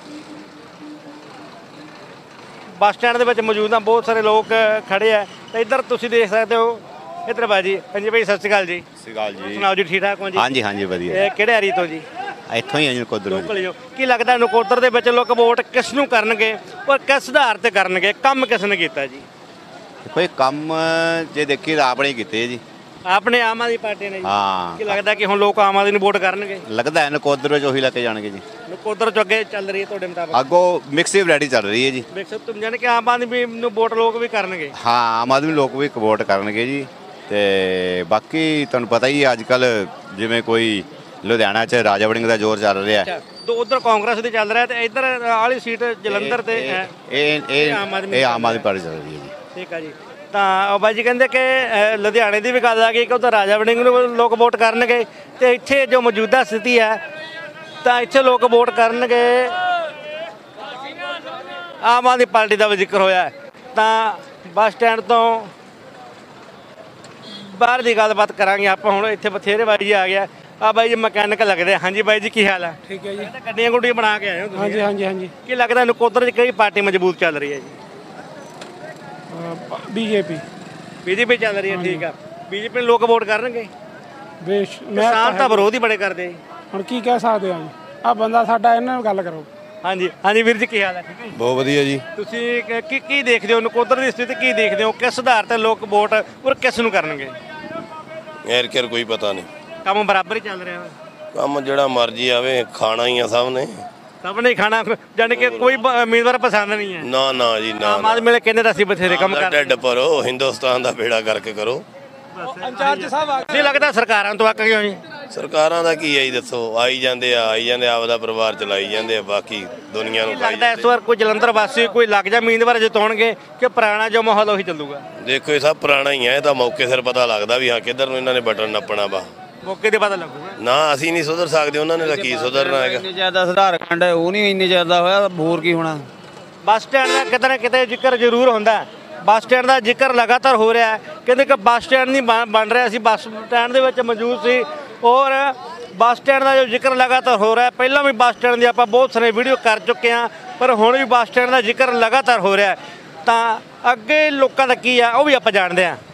Speaker 1: ਬੱਸ ਸਟੈਂਡ ਦੇ ਵਿੱਚ ਮੌਜੂਦ ਆ, ਬਹੁਤ ਸਾਰੇ ਲੋਕ ਖੜੇ ਆ ਤੇ ਇੱਧਰ ਤੁਸੀਂ ਦੇਖ ਸਕਦੇ ਹੋ। ਇੱਧਰ ਬਾਜੀ, ਹਾਂਜੀ ਭਾਈ ਸਤਿ ਸ਼੍ਰੀ ਅਕਾਲ ਜੀ।
Speaker 11: ਸਤਿ ਸ਼੍ਰੀ ਅਕਾਲ ਜੀ।
Speaker 1: ਸੁਣਾਓ ਜੀ, ਠੀਕ ਠਾਕ ਹੋ ਜੀ?
Speaker 11: ਹਾਂਜੀ ਹਾਂਜੀ ਵਧੀਆ।
Speaker 1: ਇਹ ਕਿਹੜੇ ਏਰੀਏ ਤੋਂ ਜੀ?
Speaker 11: ਇੱਥੋਂ ਹੀ ਆ ਜੀ ਨਕੋਦਰ
Speaker 1: ਲੋਕਲ ਹੀ ਹੋ। ਕੀ ਲੱਗਦਾ ਨਕੋਦਰ ਦੇ ਵਿੱਚ ਲੋਕ ਵੋਟ ਕਿਸ ਨੂੰ ਕਰਨਗੇ ਔਰ ਕਿਸ ਆਧਾਰ ਤੇ ਕਰਨਗੇ? ਕੰਮ ਕਿਸ ਨੇ ਕੀਤਾ ਜੀ?
Speaker 11: ਕੋਈ ਕੰਮ ਜੇ ਦੇਖੀ ਤਾਂ ਆਪਣੇ ਹੀ ਕੀਤੇ ਜੀ।
Speaker 1: ਆਪਣੇ ਆਮ ਆਦਮੀ ਪਾਰਟੀ ਨੇ ਜੀ।
Speaker 11: ਹਾਂ।
Speaker 1: ਕੀ ਲੱਗਦਾ ਕਿ ਹੁਣ ਲੋਕ ਆਮ ਆਦਮੀ ਨੂੰ ਵੋਟ ਕਰਨਗੇ?
Speaker 11: ਲੱਗਦਾ ਹੈ ਨਕੋਦਰ ਵਿੱਚ ਉਹੀ ਲੈ ਕੇ ਜਾਣਗੇ ਜੀ।
Speaker 1: ਨਕੋਦਰ ਚ ਅੱਗੇ ਚੱਲ ਰਹੀ ਹੈ ਤੁਹਾਡੇ ਮੁਤਾਬਕ?
Speaker 11: ਅੱਗੋਂ ਮਿਕਸ ਵੈਰਾਈਟੀ ਚੱਲ ਰਹੀ ਹੈ ਜੀ।
Speaker 1: ਦੇਖ ਤੁਮ ਜਾਣੇ ਕਿ ਆਮ ਆਦਮੀ ਨੂੰ ਵੋਟ ਲੋਕ ਵੀ ਕਰਨਗੇ?
Speaker 11: ਹਾਂ, ਆਮ ਆਦਮੀ ਲੋਕ ਵੀ ਵੋਟ ਕਰਨਗੇ ਜੀ। ਤੇ ਬਾਕੀ ਤੁਹਾਨੂੰ ਪਤਾ ਹੀ ਅੱਜ ਕੱਲ ਜਿਵੇਂ ਕੋਈ ਲੁਧਿਆਣਾ 'ਚ ਰਾਜਾ ਵੜਿੰਗ ਦਾ ਜ਼ੋਰ ਚੱਲ ਰਿਹਾ।
Speaker 1: ਉਧਰ ਕਾਂਗਰਸ ਦੇ ਚੱਲ ਰਿਹਾ ਤੇ ਇੱਧਰ ਵਾਲੀ ਸੀਟ ਜਲੰਧਰ ਤੇ
Speaker 11: ਇਹ ਆਮ ਆਦਮੀ ਪਾਰਟੀ ਚੱਲ ਰਹੀ ਹੈ ਜੀ।
Speaker 1: ਠੀਕ ਆ ਜੀ। ਤਾਂ ਬਾਈ ਜੀ ਕਹਿੰਦੇ ਕਿ ਲੁਧਿਆਣੇ ਦੀ ਵੀ ਗੱਲ ਆ ਗਈ ਕਿ ਉਧਰ ਰਾਜਾ ਵੜਿੰਗ ਨੂੰ ਲੋਕ ਵੋਟ ਕਰਨਗੇ ਤੇ ਇੱਥੇ ਜੋ ਮੌਜੂਦਾ ਸਥਿਤੀ ਹੈ ਤਾਂ ਇੱਥੇ ਲੋਕ ਵੋਟ ਕਰਨਗੇ ਆਮ ਆਦਮੀ ਪਾਰਟੀ ਦਾ ਵੀ ਜ਼ਿਕਰ ਹੋਇਆ। ਤਾਂ ਬੱਸ ਸਟੈਂਡ ਤੋਂ ਬਾਹਰ ਦੀ ਗੱਲਬਾਤ ਕਰਾਂਗੇ ਆਪਾਂ ਹੁਣ। ਇੱਥੇ ਬਥੇਰੇ ਬਾਈ ਜੀ ਆ ਗਿਆ। ਆ ਬਾਈ ਜੀ ਮਕੈਨਿਕ ਲੱਗਦੇ। ਹਾਂਜੀ ਬਾਈ ਜੀ, ਕੀ ਹਾਲ ਹੈ?
Speaker 2: ठीक है जी।
Speaker 1: ਗੱਡੀਆਂ ਗੁੱਡੀਆਂ ਬਣਾ ਕੇ ਆਏ ਹੋ ਤੁਸੀਂ?
Speaker 2: हाँ जी हाँ जी हाँ जी।
Speaker 1: ਕੀ ਲੱਗਦਾ ਨਕੋਦਰ 'ਚ ਕਿਹੜੀ ਪਾਰਟੀ ਮਜ਼ਬੂਤ ਚੱਲ ਰਹੀ ਹੈ ਜੀ?
Speaker 2: बीजेपी।
Speaker 1: ਬੀਜੇਪੀ ਚੱਲ ਰਹੀ ਹੈ। ਠੀਕ ਆ। ਬੀਜੇਪੀ ਨੂੰ ਲੋਕ ਵੋਟ ਕਰਨਗੇ?
Speaker 2: बेश
Speaker 1: ਕਿਸਾਨ ਤਾਂ ਵਿਰੋਧ ਹੀ ਬੜੇ ਕਰਦੇ ਜੀ।
Speaker 2: ਹੁਣ ਕੀ ਕਹਿ ਸਕਦੇ ਹਾਂ ਜੀ। ਆ ਬੰਦਾ ਸਾਡਾ ਇਹਨਾਂ ਨਾਲ ਗੱਲ ਕਰੋ।
Speaker 1: ਹਾਂਜੀ ਹਾਂਜੀ ਵੀਰ ਜੀ, ਕੀ ਹਾਲ ਹੈ? ਠੀਕ ਹੈ ਜੀ।
Speaker 12: ਬਹੁਤ ਵਧੀਆ ਜੀ।
Speaker 1: ਤੁਸੀਂ ਕੀ ਦੇਖਦੇ ਹੋ ਨਕੋਦਰ ਦੀ ਸਥਿਤੀ? ਕੀ ਦੇਖਦੇ ਹੋ ਕਿਸ ਆਧਾਰ ਤੇ ਲੋਕ ਵੋਟ ਔਰ ਕਿਸ ਨੂੰ ਕਰਨਗੇ?
Speaker 12: ਯਾਰ ਕਿਰ ਕੋਈ ਪਤਾ ਨਹੀਂ।
Speaker 1: ਕੰਮ ਬਰਾਬਰ ਹੀ ਚੱਲ ਰਿਹਾ?
Speaker 12: ਕੰਮ ਜਿਹੜਾ ਮਰਜ਼ੀ ਆਵੇ ਖਾਣਾ ਹੀ ਆ ਸਭ ਨੇ।
Speaker 1: ਸਭ ਨੇ ਖਾਣਾ, ਜਾਣੀ ਕਿ ਕੋਈ ਉਮੀਦਵਾਰ ਪਸੰਦ ਨਹੀਂ ਹੈ?
Speaker 12: ਨਾ ਨਾ ਜੀ ਨਾ।
Speaker 1: ਆਮ ਆਦਮੀ ਵਾਲੇ ਕਹਿੰਦੇ ਤਾਂ ਅਸੀਂ ਬਥੇਰੇ ਕੰਮ ਕਰਦੇ।
Speaker 12: ਢਿੱਡ ਭਰੋ, ਹਿੰਦੁਸਤਾਨ ਦਾ ਬੇੜਾ ਕਰਕੇ ਕਰੋ।
Speaker 1: ਇੰਚਾਰਜ ਸਾਹਿਬ ਨਹੀਂ ਲੱਗਦਾ ਸਰਕਾਰਾਂ ਤੋਂ ਅੱਕ ਗਏ ਹੋ ਜੀ?
Speaker 12: ਸਰਕਾਰਾਂ ਦਾ ਕੀ ਹੈ ਜੀ, ਦੱਸੋ। ਆਈ ਜਾਂਦੇ ਆਪਦਾ ਪਰਿਵਾਰ ਚਲਾਈ ਜਾਂਦੇ ਆ, ਬਾਕੀ ਦੁਨੀਆ ਨੂੰ
Speaker 1: ਲੱਗਦਾ ਇਸ ਵਾਰ ਕੋਈ ਜਲੰਧਰ ਵਾਸੀ ਕੋਈ ਲੱਗ ਜਾ ਉਮੀਦਵਾਰ ਜਿਤਾਉਣਗੇ ਕਿ ਪੁਰਾਣਾ ਜੋ ਮਾਹੌਲ ਉਹੀ ਚੱਲੂਗਾ?
Speaker 12: ਦੇਖੋ ਇਹ ਸਭ ਪੁਰਾਣਾ ਹੀ ਹੈ। ਇਹ ਤਾਂ ਮੌਕੇ ਸਿਰ ਪਤਾ ਲੱਗਦਾ ਵੀ ਹਾਂ ਕਿੱਧਰ ਨੂੰ ਇਹਨਾਂ ਨੇ ਬਟਨ ਨੱਪਣਾ ਵਾ।
Speaker 1: ਮੌਕੇ ਤੇ ਪਤਾ ਲੱਗੂਗਾ
Speaker 12: ਨਾ। ਅਸੀਂ ਨਹੀਂ ਸੁਧਰ ਸਕਦੇ, ਉਹਨਾਂ ਨੇ ਤਾਂ ਕੀ ਸੁਧਰਨਾ ਹੈਗਾ।
Speaker 9: ਇੰਨੇ ਜ਼ਿਆਦਾ ਸੁਧਾਰ ਖੰਡ ਹੈ, ਉਹ ਨਹੀਂ ਇੰਨੇ ਜ਼ਿਆਦਾ ਹੋਇਆ, ਹੋਰ ਕੀ ਹੋਣਾ।
Speaker 1: ਬੱਸ ਸਟੈਂਡ ਦਾ ਕਿਤੇ ਨਾ ਕਿਤੇ ਜ਼ਿਕਰ ਜ਼ਰੂਰ ਹੁੰਦਾ। ਬੱਸ ਸਟੈਂਡ ਦਾ ਜ਼ਿਕਰ ਲਗਾਤਾਰ ਹੋ ਰਿਹਾ ਹੈ। ਕਹਿੰਦੇ ਕਿ ਬੱਸ ਸਟੈਂਡ ਨਹੀਂ ਬਣ ਰਿਹਾ। ਅਸੀਂ ਬੱਸ ਸਟੈਂਡ ਦੇ ਵਿੱਚ ਮੌਜੂਦ ਸੀ ਔਰ ਬੱਸ ਸਟੈਂਡ ਦਾ ਜੋ ਜ਼ਿਕਰ ਲਗਾਤਾਰ ਹੋ ਰਿਹਾ। ਪਹਿਲਾਂ ਵੀ ਬੱਸ ਸਟੈਂਡ ਦੀ ਆਪਾਂ ਬਹੁਤ ਸਾਰੇ ਵੀਡੀਓ ਕਰ ਚੁੱਕੇ ਹਾਂ, ਪਰ ਹੁਣ ਵੀ ਬੱਸ ਸਟੈਂਡ ਦਾ ਜ਼ਿਕਰ ਲਗਾਤਾਰ ਹੋ ਰਿਹਾ। ਤਾਂ ਅੱਗੇ ਲੋਕਾਂ ਦਾ ਕੀ ਆ ਉਹ ਵੀ ਆਪਾਂ ਜਾਣਦੇ ਹਾਂ।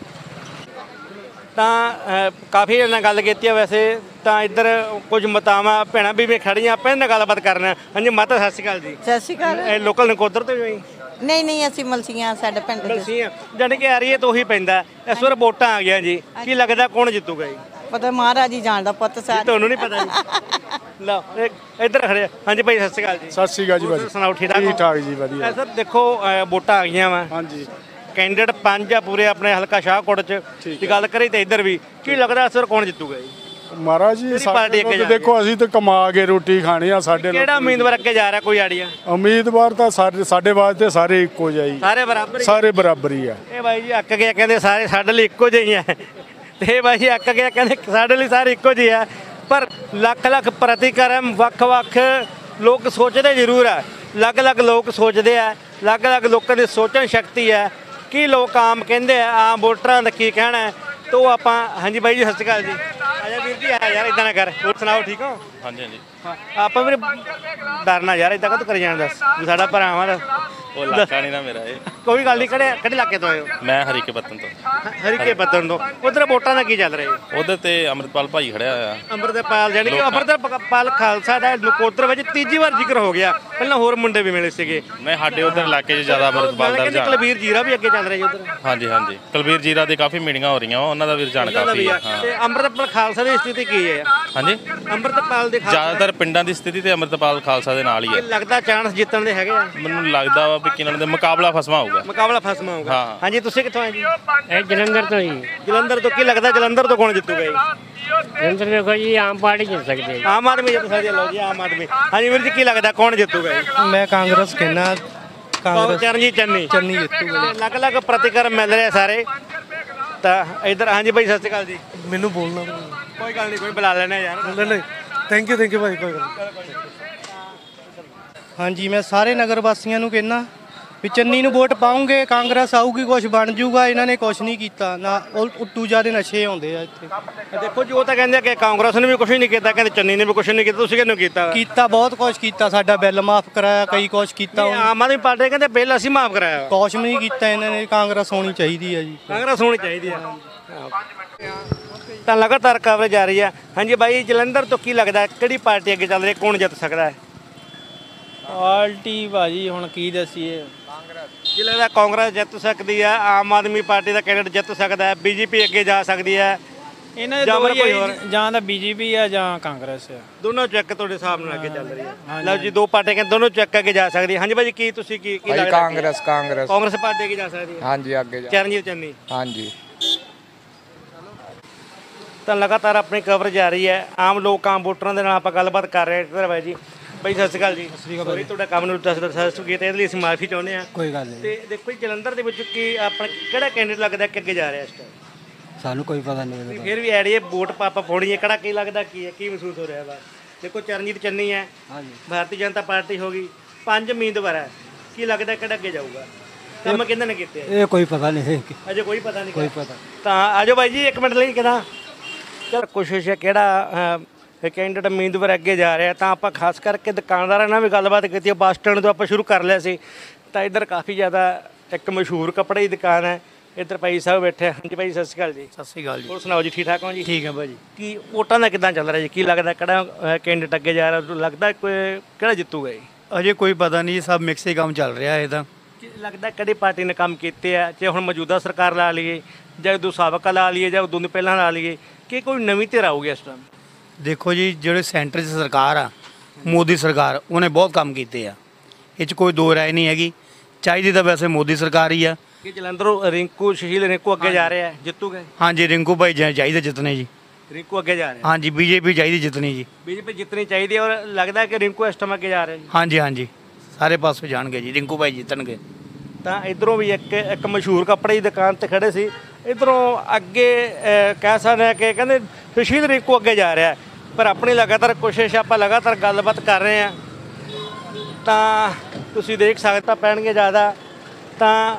Speaker 1: ਤਾਂ ਕਾਫੀ ਇਹਨਾਂ ਗੱਲ ਕੀਤੀ ਹੈ। ਵੈਸੇ ਤਾਂ ਇੱਧਰ ਕੁਝ ਮਾਤਾਵਾਂ ਭੈਣਾਂ ਵੀ ਖੜੀਆਂ, ਆਪਾਂ ਇਹਨਾਂ ਨਾਲ ਗੱਲਬਾਤ ਕਰਨਾ। ਹਾਂਜੀ ਮਾਤਾ, ਸਤਿ ਸ਼੍ਰੀ ਅਕਾਲ ਜੀ।
Speaker 13: ਸਤਿ ਸ਼੍ਰੀ ਅਕਾਲ।
Speaker 1: ਇਹ ਲੋਕਲ ਨਕੋਦਰ ਤੋਂ ਹੀ?
Speaker 13: ਨਹੀਂ ਨਹੀਂ, ਅਸੀਂ ਮਲਸੀਆਂ, ਸਾਡੇ ਪਿੰਡ ਦੇ।
Speaker 1: ਮਲਸੀਆਂ, ਜਾਣੀ ਕਿ ਏਰੀਏ ਤੋਂ ਹੀ ਪੈਂਦਾ। ਇਸ ਵਾਰ ਵੋਟਾਂ ਆ ਗਿਆ ਜੀ, ਕੀ ਲੱਗਦਾ ਕੌਣ ਜਿੱਤੂਗਾ ਜੀ?
Speaker 13: ਪਤਾ ਮਹਾਰਾਜ ਹੀ ਜਾਣਦਾ ਪੁੱਤ ਸਾਹਿਬ।
Speaker 1: ਤੁਹਾਨੂੰ ਨਹੀਂ ਪਤਾ ਜੀ? ਲਓ ਇੱਧਰ ਖੜੇ। ਹਾਂਜੀ ਭਾਈ ਸਤਿ ਸ਼੍ਰੀ ਅਕਾਲ ਜੀ।
Speaker 2: ਸਤਿ ਸ਼੍ਰੀ ਅਕਾਲ ਜੀ ਭਾਜੀ।
Speaker 1: ਸੁਣਾਓ, ਠੀਕ ਠਾਕ?
Speaker 2: ਠੀਕ ਠਾਕ ਜੀ, ਵਧੀਆ।
Speaker 1: ਸਰ ਦੇਖੋ ਵੋਟਾਂ ਆ ਗਈਆਂ ਵਾ।
Speaker 2: ਹਾਂਜੀ।
Speaker 1: ਕੈਂਡੀਡੇਟ 5 ਆ ਪੂਰੇ ਆਪਣੇ ਹਲਕਾ ਸ਼ਾਹਕੋਟ ਚ ਦੀ ਗੱਲ ਕਰੀ ਤੇ ਇੱਧਰ ਵੀ। ਕੀ ਲੱਗਦਾ ਇਸ ਵਾਰ ਕੌਣ ਜਿੱਤੂਗਾ ਜੀ?
Speaker 2: ਮਹਾਰਾਜ ਜੀ ਦੇਖੋ ਅਸੀਂ ਤਾਂ ਕਮਾ ਕੇ ਰੋਟੀ ਖਾਣੀ ਆ। ਸਾਡੇ
Speaker 1: ਕਿਹੜਾ ਉਮੀਦਵਾਰ ਅੱਗੇ ਜਾ ਰਿਹਾ, ਕੋਈ ਆਈਡੀਆ?
Speaker 2: ਉਮੀਦਵਾਰ ਤਾਂ ਸਾਡੇ ਵਾਸਤੇ ਸਾਰੇ ਇੱਕੋ ਜਿਹੇ ਹੀ।
Speaker 1: ਸਾਰੇ ਬਰਾਬਰ? ਸਾਰੇ
Speaker 2: ਬਰਾਬਰ ਹੀ ਆ।
Speaker 1: ਇਹ ਬਾਈ ਜੀ ਅੱਕ ਗਿਆ, ਕਹਿੰਦੇ ਸਾਰੇ ਸਾਡੇ ਲਈ ਇੱਕੋ ਜਿਹੇ ਆ। ਤੇ ਬਾਈ ਜੀ ਅੱਕ ਗਿਆ, ਕਹਿੰਦੇ ਸਾਡੇ ਲਈ ਸਾਰੇ ਇੱਕੋ ਜਿਹੇ ਆ। ਪਰ ਲੱਖ ਲੱਖ ਪ੍ਰਤੀਕਰਮ, ਵੱਖ-ਵੱਖ ਲੋਕ ਸੋਚਦੇ ਜ਼ਰੂਰ ਆ। ਅਲੱਗ-ਅਲੱਗ ਲੋਕ ਸੋਚਦੇ ਆ, ਅਲੱਗ-ਅਲੱਗ ਲੋਕਾਂ ਦੀ ਸੋਚਣ ਸ਼ਕਤੀ ਹੈ। ਕੀ ਲੋਕ ਆਮ ਕਹਿੰਦੇ ਆ, ਆਮ ਵੋਟਰਾਂ ਦਾ ਕੀ ਕਹਿਣਾ ਹੈ, ਤੋ ਆਪਾਂ। ਹਾਂਜੀ ਬਾਈ ਜੀ ਸਤਿ ਸ਼੍ਰੀ ਅਕਾਲ ਜੀ। ਆਜਾ ਵੀਰ ਜੀ, ਆ ਯਾਰ ਇਦਾਂ ਨਾ ਕਰ। ਹੋਰ ਸੁਣਾਓ, ਠੀਕ ਹੋ?
Speaker 14: ਹਾਂਜੀ ਹਾਂਜੀ।
Speaker 1: ਆਪਾਂ ਵੀ ਡਰਨਾ ਯਾਰ, ਇਦਾਂ ਕਦੋਂ ਕਰੀ ਜਾਣ। ਦੱਸ ਸਾਡਾ ਭਰਾਵਾਂ ਦਾ
Speaker 14: ਉਹ ਇਲਾਕਾ ਨਹੀਂ ਨਾ ਮੇਰਾ ਇਹ।
Speaker 1: ਕੋਈ ਗੱਲ ਨਹੀਂ। ਕਿਹੜੇ ਇਲਾਕੇ ਤੋਂ ਆਏ ਹੋ?
Speaker 14: ਮੈਂ ਹਰੀਕੇ ਪੱਤਨ ਤੋਂ।
Speaker 1: ਹਰੀਕੇ ਪੱਤਨ ਤੋਂ। ਉਧਰ ਵੋਟਾਂ ਦਾ ਕੀ ਚੱਲ ਰਿਹਾ?
Speaker 14: ਉਧਰ ਤੇ ਅੰਮ੍ਰਿਤਪਾਲ ਭਾਈ ਖੜਿਆ ਹੋਇਆ।
Speaker 1: ਅੰਮ੍ਰਿਤਪਾਲ, ਜਾਨੀ ਕਿ ਅੰਮ੍ਰਿਤਪਾਲ ਖਾਲਸਾ ਦਾ ਨਕੋਦਰ ਵਿੱਚ ਤੀਜੀ ਵਾਰ ਜ਼ਿਕਰ ਹੋ ਗਿਆ। ਪਹਿਲਾਂ ਹੋਰ ਮੁੰਡੇ ਵੀ ਮਿਲੇ ਸੀਗੇ।
Speaker 14: ਮੈਂ ਸਾਡੇ ਉਧਰ ਇਲਾਕੇ 'ਚ ਜ਼ਿਆਦਾ ਅੰਮ੍ਰਿਤਪਾਲ ਦਾ ਰੁਝਾਨ।
Speaker 1: ਕੁਲਬੀਰ ਜੀਰਾ ਵੀ ਅੱਗੇ ਚੱਲ ਰਿਹਾ ਜੀ ਉਧਰ?
Speaker 14: ਹਾਂਜੀ ਹਾਂਜੀ, ਕੁਲਬੀਰ ਜੀਰਾ ਦੇ ਕਾਫੀ ਮੀਟਿੰਗਾਂ ਹੋ ਰਹੀਆਂ ਵਾ, ਉਹਨਾਂ ਦਾ ਵੀ ਰੁਝਾਨ ਕਾਫੀ ਹੈ।
Speaker 1: ਤੇ ਅੰਮ੍ਰਿਤਪਾਲ ਖਾਲਸਾ ਦੀ ਸਥਿਤੀ ਕੀ ਹੈ?
Speaker 14: ਹਾਂਜੀ,
Speaker 1: ਅੰਮ੍ਰਿਤਪਾਲ ਦੇ
Speaker 14: ਜ਼ਿਆਦਾਤਰ ਪਿੰਡਾਂ ਦੀ ਸਥਿਤੀ ਤੇ ਅੰਮ੍ਰਿਤਪਾਲ ਖਾਲਸਾ ਦੇ ਨਾਲ ਹੀ ਹੈ।
Speaker 1: ਲੱਗਦਾ ਚਾਂਸ ਜਿੱਤਣ ਦੇ ਹੈਗੇ ਆ?
Speaker 14: ਮੈਨੂੰ ਲੱਗਦਾ ਵਾ ਵੀ ਕਿਨਾਂ ਦੇ ਮੁਕਾਬਲਾ ਫਸਵਾ ਹੋਊਗਾ।
Speaker 1: ਮੁਕਾਬਲਾ ਫਸਵਾ ਹੋਊਗਾ। ਹਾਂਜੀ, ਤੁਸੀਂ ਕਿੱਥੋਂ ਆਏ ਜੀ?
Speaker 15: ਇਹ ਜਲੰਧਰ ਤੋਂ ਜੀ।
Speaker 1: ਜਲੰਧਰ ਤੋਂ। ਕੀ ਲੱਗਦਾ ਜਲੰਧਰ ਤੋਂ ਕੌਣ ਜਿੱਤੂਗਾ ਜੀ?
Speaker 15: ਜਲੰਧਰ ਦੇਖੋ ਜੀ, ਆਮ ਪਾਰਟੀ ਜਿੱਤ ਸਕਦੀ ਹੈ।
Speaker 1: ਆਮ ਆਦਮੀ ਜਿੱਤ ਸਕਦੀ ਹੈ। ਲਓ ਜੀ, ਆਮ ਆਦਮੀ। ਹਾਂਜੀ ਵੀਰ ਜੀ, ਕੀ ਲੱਗਦਾ ਕੌਣ ਜਿੱਤੂਗਾ ਜੀ?
Speaker 3: ਮੈਂ ਕਾਂਗਰਸ ਕਹਿੰਦਾ।
Speaker 1: ਚਰਨਜੀਤ ਚੰਨੀ
Speaker 3: ਜਿੱਤੂਗਾ।
Speaker 1: ਅਲੱਗ-ਅਲੱਗ ਪ੍ਰਤੀਕਰਮ ਮਿਲ ਰਹੇ ਸਾਰੇ। ਤਾਂ ਇੱਧਰ। ਹਾਂਜੀ ਭਾਈ ਸਤਿ ਸ਼੍ਰੀ ਅਕਾਲ ਜੀ।
Speaker 3: ਮੈਨੂੰ ਬੋਲਣਾ
Speaker 1: ਕੋਈ ਗੱਲ ਨਹੀਂ, ਕੋਈ ਬੁਲਾ ਲੈਣਾ ਯਾਰ।
Speaker 3: ਨਹੀਂ, ਥੈਂਕ ਯੂ ਭਾਈ, ਕੋਈ ਗੱਲ। ਹਾਂਜੀ, ਮੈਂ ਸਾਰੇ ਨਗਰ ਵਾਸੀਆਂ ਨੂੰ ਕਹਿੰਦਾ ਵੀ ਚੰਨੀ ਨੂੰ ਵੋਟ ਪਾਉਂਗੇ ਕਾਂਗਰਸ ਆਊਗੀ ਕੁਝ ਬਣ ਜੂਗਾ ਇਹਨਾਂ ਨੇ ਕੁਝ ਨਹੀਂ ਕੀਤਾ ਨਾ ਉੱਟੂ ਜਿਆਦੇ ਨਸ਼ੇ ਆਉਂਦੇ ਆ ਇੱਥੇ
Speaker 1: ਦੇਖੋ ਜੀ ਉਹ ਤਾਂ ਕਹਿੰਦੇ ਕਿ ਕਾਂਗਰਸ ਨੇ ਵੀ ਕੁਝ ਨਹੀਂ ਕੀਤਾ ਕਹਿੰਦੇ ਚੰਨੀ ਨੇ ਵੀ ਕੁਝ ਨਹੀਂ ਕੀਤਾ ਤੁਸੀਂ ਕਿਹਨੂੰ ਕੀਤਾ
Speaker 3: ਬਹੁਤ ਕੁਝ ਕੀਤਾ ਸਾਡਾ ਬਿੱਲ ਮਾਫ ਕਰਾਇਆ ਕਈ ਕੁਝ ਕੀਤਾ
Speaker 1: ਆਮ ਆਦਮੀ ਪਾਰਟੀ ਕਹਿੰਦੇ ਬਿੱਲ ਅਸੀਂ ਮਾਫ ਕਰਾਇਆ
Speaker 3: ਕੁਝ ਨਹੀਂ ਕੀਤਾ ਇਹਨਾਂ ਨੇ ਕਾਂਗਰਸ ਹੋਣੀ ਚਾਹੀਦੀ ਆ ਜੀ
Speaker 1: ਕਾਂਗਰਸ ਹੋਣੀ ਚਾਹੀਦੀ ਆ ਤਾਂ ਲਗਾਤਾਰ ਕਵਰੇਜ ਜਾਰੀ ਆ ਹਾਂਜੀ ਬਾਈ ਜਲੰਧਰ ਤੋਂ ਕੀ ਲੱਗਦਾ ਕਿਹੜੀ ਪਾਰਟੀ ਅੱਗੇ ਚੱਲ ਰਹੀ ਕੌਣ ਜਿੱਤ ਸਕਦਾ ਹੈ
Speaker 16: ਪਾਰਟੀ ਭਾਜੀ ਹੁਣ ਕੀ ਦੱਸੀਏ
Speaker 1: ਕੀ ਲੱਗਦਾ ਕਾਂਗਰਸ ਜਿੱਤ ਸਕਦੀ ਹੈ ਆਮ ਆਦਮੀ ਪਾਰਟੀ ਦਾ ਕੈਂਡੀਡੇਟ ਜਿੱਤ ਸਕਦਾ ਹੈ ਬੀਜੇਪੀ ਅੱਗੇ ਜਾ ਸਕਦੀ ਹੈ
Speaker 16: ਇਹਨਾਂ ਦੇ ਦੋ ਹੀ ਆ, ਜਾਂ ਤਾਂ ਬੀਜੇਪੀ ਆ ਜਾਂ ਕਾਂਗਰਸ ਆ
Speaker 1: ਦੋਨੋਂ ਚੱਕ ਤੁਹਾਡੇ ਹਿਸਾਬ ਨਾਲ ਅੱਗੇ ਚੱਲ ਰਹੀ ਹੈ ਲਓ ਜੀ ਦੋ ਪਾਰਟੀਆਂ ਕਹਿੰਦੇ ਦੋਨੋਂ ਚੱਕ ਅੱਗੇ ਜਾ ਸਕਦੀ ਹੈ ਹਾਂਜੀ ਭਾਜੀ ਕੀ ਤੁਸੀਂ ਕੀ ਲੱਗਦਾ
Speaker 8: ਕਾਂਗਰਸ
Speaker 1: ਕਾਂਗਰਸ ਪਾਰਟੀ ਅੱਗੇ ਜਾ ਸਕਦੀ ਹੈ
Speaker 8: ਹਾਂਜੀ ਅੱਗੇ
Speaker 1: ਚਰਨਜੀਤ ਚੰਨੀ
Speaker 8: ਹਾਂਜੀ
Speaker 1: ਤਾਂ ਲਗਾਤਾਰ ਆਪਣੀ ਕਵਰੇਜ ਜਾਰੀ ਹੈ ਆਮ ਲੋਕਾਂ ਵੋਟਰਾਂ ਦੇ ਨਾਲ ਆਪਾਂ ਗੱਲਬਾਤ ਕਰ ਰਹੇ ਹਾਂ ਬਾਈ ਜੀ ਬਾਈ ਸਤਿ ਸ਼੍ਰੀ ਅਕਾਲ ਜੀ ਸੋਰੀ ਤੁਹਾਡਾ ਕੰਮ ਨੂੰ ਦੱਸ ਕੀਤਾ ਇਹਦੇ ਲਈ ਅਸੀਂ ਮਾਫੀ ਚਾਹੁੰਦੇ ਹਾਂ
Speaker 2: ਕੋਈ ਗੱਲ ਨਹੀਂ
Speaker 1: ਤੇ ਦੇਖੋ ਜੀ ਜਲੰਧਰ ਦੇ ਵਿੱਚ ਕੀ ਆਪਣਾ ਕਿਹੜਾ ਕੈਂਡੀਡੇਟ ਲੱਗਦਾ ਕਿ ਅੱਗੇ ਜਾ ਰਿਹਾ ਇਸ ਟਾਈਮ
Speaker 2: ਸਾਨੂੰ ਕੋਈ ਪਤਾ ਨਹੀਂ
Speaker 1: ਫਿਰ ਵੀ ਐਡੀਏ ਵੋਟ ਪਾਪਾ ਪਾਉਣੀ ਹੈ ਕਿਹੜਾ ਕੀ ਲੱਗਦਾ ਕੀ ਹੈ ਕੀ ਮਹਿਸੂਸ ਹੋ ਰਿਹਾ ਵਾ ਦੇਖੋ ਚਰਨਜੀਤ ਚੰਨੀ ਹੈ ਭਾਰਤੀ ਜਨਤਾ ਪਾਰਟੀ ਹੋ ਗਈ 5 ਉਮੀਦਵਾਰ ਹੈ ਕੀ ਲੱਗਦਾ ਕਿਹੜਾ ਅੱਗੇ ਜਾਊਗਾ ਕੰਮ ਕਿਹਨਾਂ ਨੇ ਕੀਤੇ
Speaker 2: ਇਹ ਕੋਈ ਪਤਾ ਨਹੀਂ
Speaker 1: ਅਜੇ ਕੋਈ ਪਤਾ ਨਹੀਂ
Speaker 2: ਕੋਈ ਪਤਾ
Speaker 1: ਤਾਂ ਆਜੋ ਬਾਈ ਜੀ 1 ਮਿੰਟ ਲਈ ਕਿਹਦਾ ਚਲ ਕੋਸ਼ਿਸ਼ ਹੈ ਕਿਹੜਾ ਕੈਂਡੀਡੇਟ ਉਮੀਦਵਾਰ ਅੱਗੇ ਜਾ ਰਿਹਾ ਤਾਂ ਆਪਾਂ ਖਾਸ ਕਰਕੇ ਦੁਕਾਨਦਾਰਾਂ ਨਾਲ ਵੀ ਗੱਲਬਾਤ ਕੀਤੀ ਬੱਸ ਸਟੈਂਡ ਤੋਂ ਆਪਾਂ ਸ਼ੁਰੂ ਕਰ ਲਿਆ ਸੀ ਤਾਂ ਇੱਧਰ ਕਾਫੀ ਜ਼ਿਆਦਾ ਇੱਕ ਮਸ਼ਹੂਰ ਕੱਪੜੇ ਦੀ ਦੁਕਾਨ ਹੈ ਇੱਧਰ ਭਾਈ ਸਾਹਿਬ ਬੈਠੇ ਹਾਂਜੀ ਭਾਈ ਸਤਿ ਸ਼੍ਰੀ ਅਕਾਲ ਜੀ
Speaker 2: ਸਤਿ ਸ਼੍ਰੀ ਅਕਾਲ ਜੀ
Speaker 1: ਹੋਰ ਸੁਣਾਓ ਜੀ ਠੀਕ ਠਾਕ ਹੋ ਜੀ
Speaker 2: ਠੀਕ ਹੈ ਭਾਜੀ
Speaker 1: ਕੀ ਵੋਟਾਂ ਦਾ ਕਿੱਦਾਂ ਚੱਲ ਰਿਹਾ ਜੀ ਕੀ ਲੱਗਦਾ ਕਿਹੜਾ ਕੈਂਡੀਡੇਟ ਅੱਗੇ ਜਾ ਰਿਹਾ ਲੱਗਦਾ ਕੋਈ ਕਿਹੜਾ ਜਿੱਤੂਗਾ ਜੀ
Speaker 2: ਅਜੇ ਕੋਈ ਪਤਾ ਨਹੀਂ ਸਭ ਮਿਕਸ ਹੀ ਕੰਮ ਚੱਲ ਰਿਹਾ ਇਹਦਾ
Speaker 1: ਲੱਗਦਾ ਕਿਹੜੀ ਪਾਰਟੀ ਨੇ ਕੰਮ ਕੀਤੇ ਆ ਜੇ ਹੁਣ ਮੌਜੂਦਾ ਸਰਕਾਰ ਲਾ ਲਈਏ ਜਾਂ ਉਦੋਂ ਸਾਬਕਾ ਲਾ ਲਈਏ ਜਾਂ ਉਦੋਂ ਪਹਿਲਾਂ ਲਾ ਲਈਏ ਕਿ ਕੋਈ ਨਵੀਂ ਧਿਰ ਆਊਗੀ ਇਸ ਟਾਈਮ
Speaker 2: ਦੇਖੋ ਜੀ ਜਿਹੜੇ ਸੈਂਟਰ 'ਚ ਸਰਕਾਰ ਆ ਮੋਦੀ ਸਰਕਾਰ ਉਹਨੇ ਬਹੁਤ ਕੰਮ ਕੀਤੇ ਆ ਇਹ 'ਚ ਕੋਈ ਦੋ ਰਾਏ ਨਹੀਂ ਹੈਗੀ ਚਾਹੀਦੀ ਤਾਂ ਵੈਸੇ ਮੋਦੀ ਸਰਕਾਰ ਹੀ ਆ
Speaker 1: ਕਿ ਜਲੰਧਰੋਂ ਰਿੰਕੂ ਸ਼ਹੀਦ ਰਿੰਕੂ ਅੱਗੇ ਜਾ ਰਿਹਾ ਜਿੱਤੂਗਾ
Speaker 2: ਹਾਂਜੀ ਰਿੰਕੂ ਭਾਈ ਚਾਹੀਦੇ ਜਿੱਤਣੇ ਜੀ
Speaker 1: ਰਿੰਕੂ ਅੱਗੇ ਜਾ ਰਿਹਾ
Speaker 2: ਹਾਂਜੀ ਬੀਜੇਪੀ ਚਾਹੀਦੀ ਜਿੱਤਣੀ ਜੀ
Speaker 1: ਬੀਜੇਪੀ ਜਿੱਤਣੀ ਚਾਹੀਦੀ ਔਰ ਲੱਗਦਾ ਕਿ ਰਿੰਕੂ ਇਸ ਟਾਈਮ ਅੱਗੇ ਜਾ ਰਿਹਾ ਜੀ
Speaker 2: ਹਾਂਜੀ ਹਾਂਜੀ ਸਾਰੇ ਪਾਸੇ ਜਾਣਗੇ ਜੀ ਰਿੰਕੂ ਭਾਈ ਜਿੱਤਣਗੇ
Speaker 1: ਤਾਂ ਇਧਰੋਂ ਵੀ ਇੱਕ ਮਸ਼ਹੂਰ ਕੱਪੜੇ ਦੀ ਦੁਕਾਨ ਤੇ ਖੜੇ ਸੀ ਇਧਰੋਂ ਅੱਗੇ ਕਹਿ ਸਕਦੇ ਹਾਂ ਕਿ ਕਹਿੰਦੇ ਸ਼ਹੀਦ ਰਿੰਕੂ ਅੱਗੇ ਜਾ ਰਿਹਾ ਪਰ ਆਪਣੀ ਲਗਾਤਾਰ ਕੋਸ਼ਿਸ਼ ਆਪਾਂ ਲਗਾਤਾਰ ਗੱਲਬਾਤ ਕਰ ਰਹੇ ਹਾਂ ਤਾਂ ਤੁਸੀਂ ਦੇਖ ਸਕਦੇ ਤਾਂ ਪੈਣਗੇ ਜ਼ਿਆਦਾ ਤਾਂ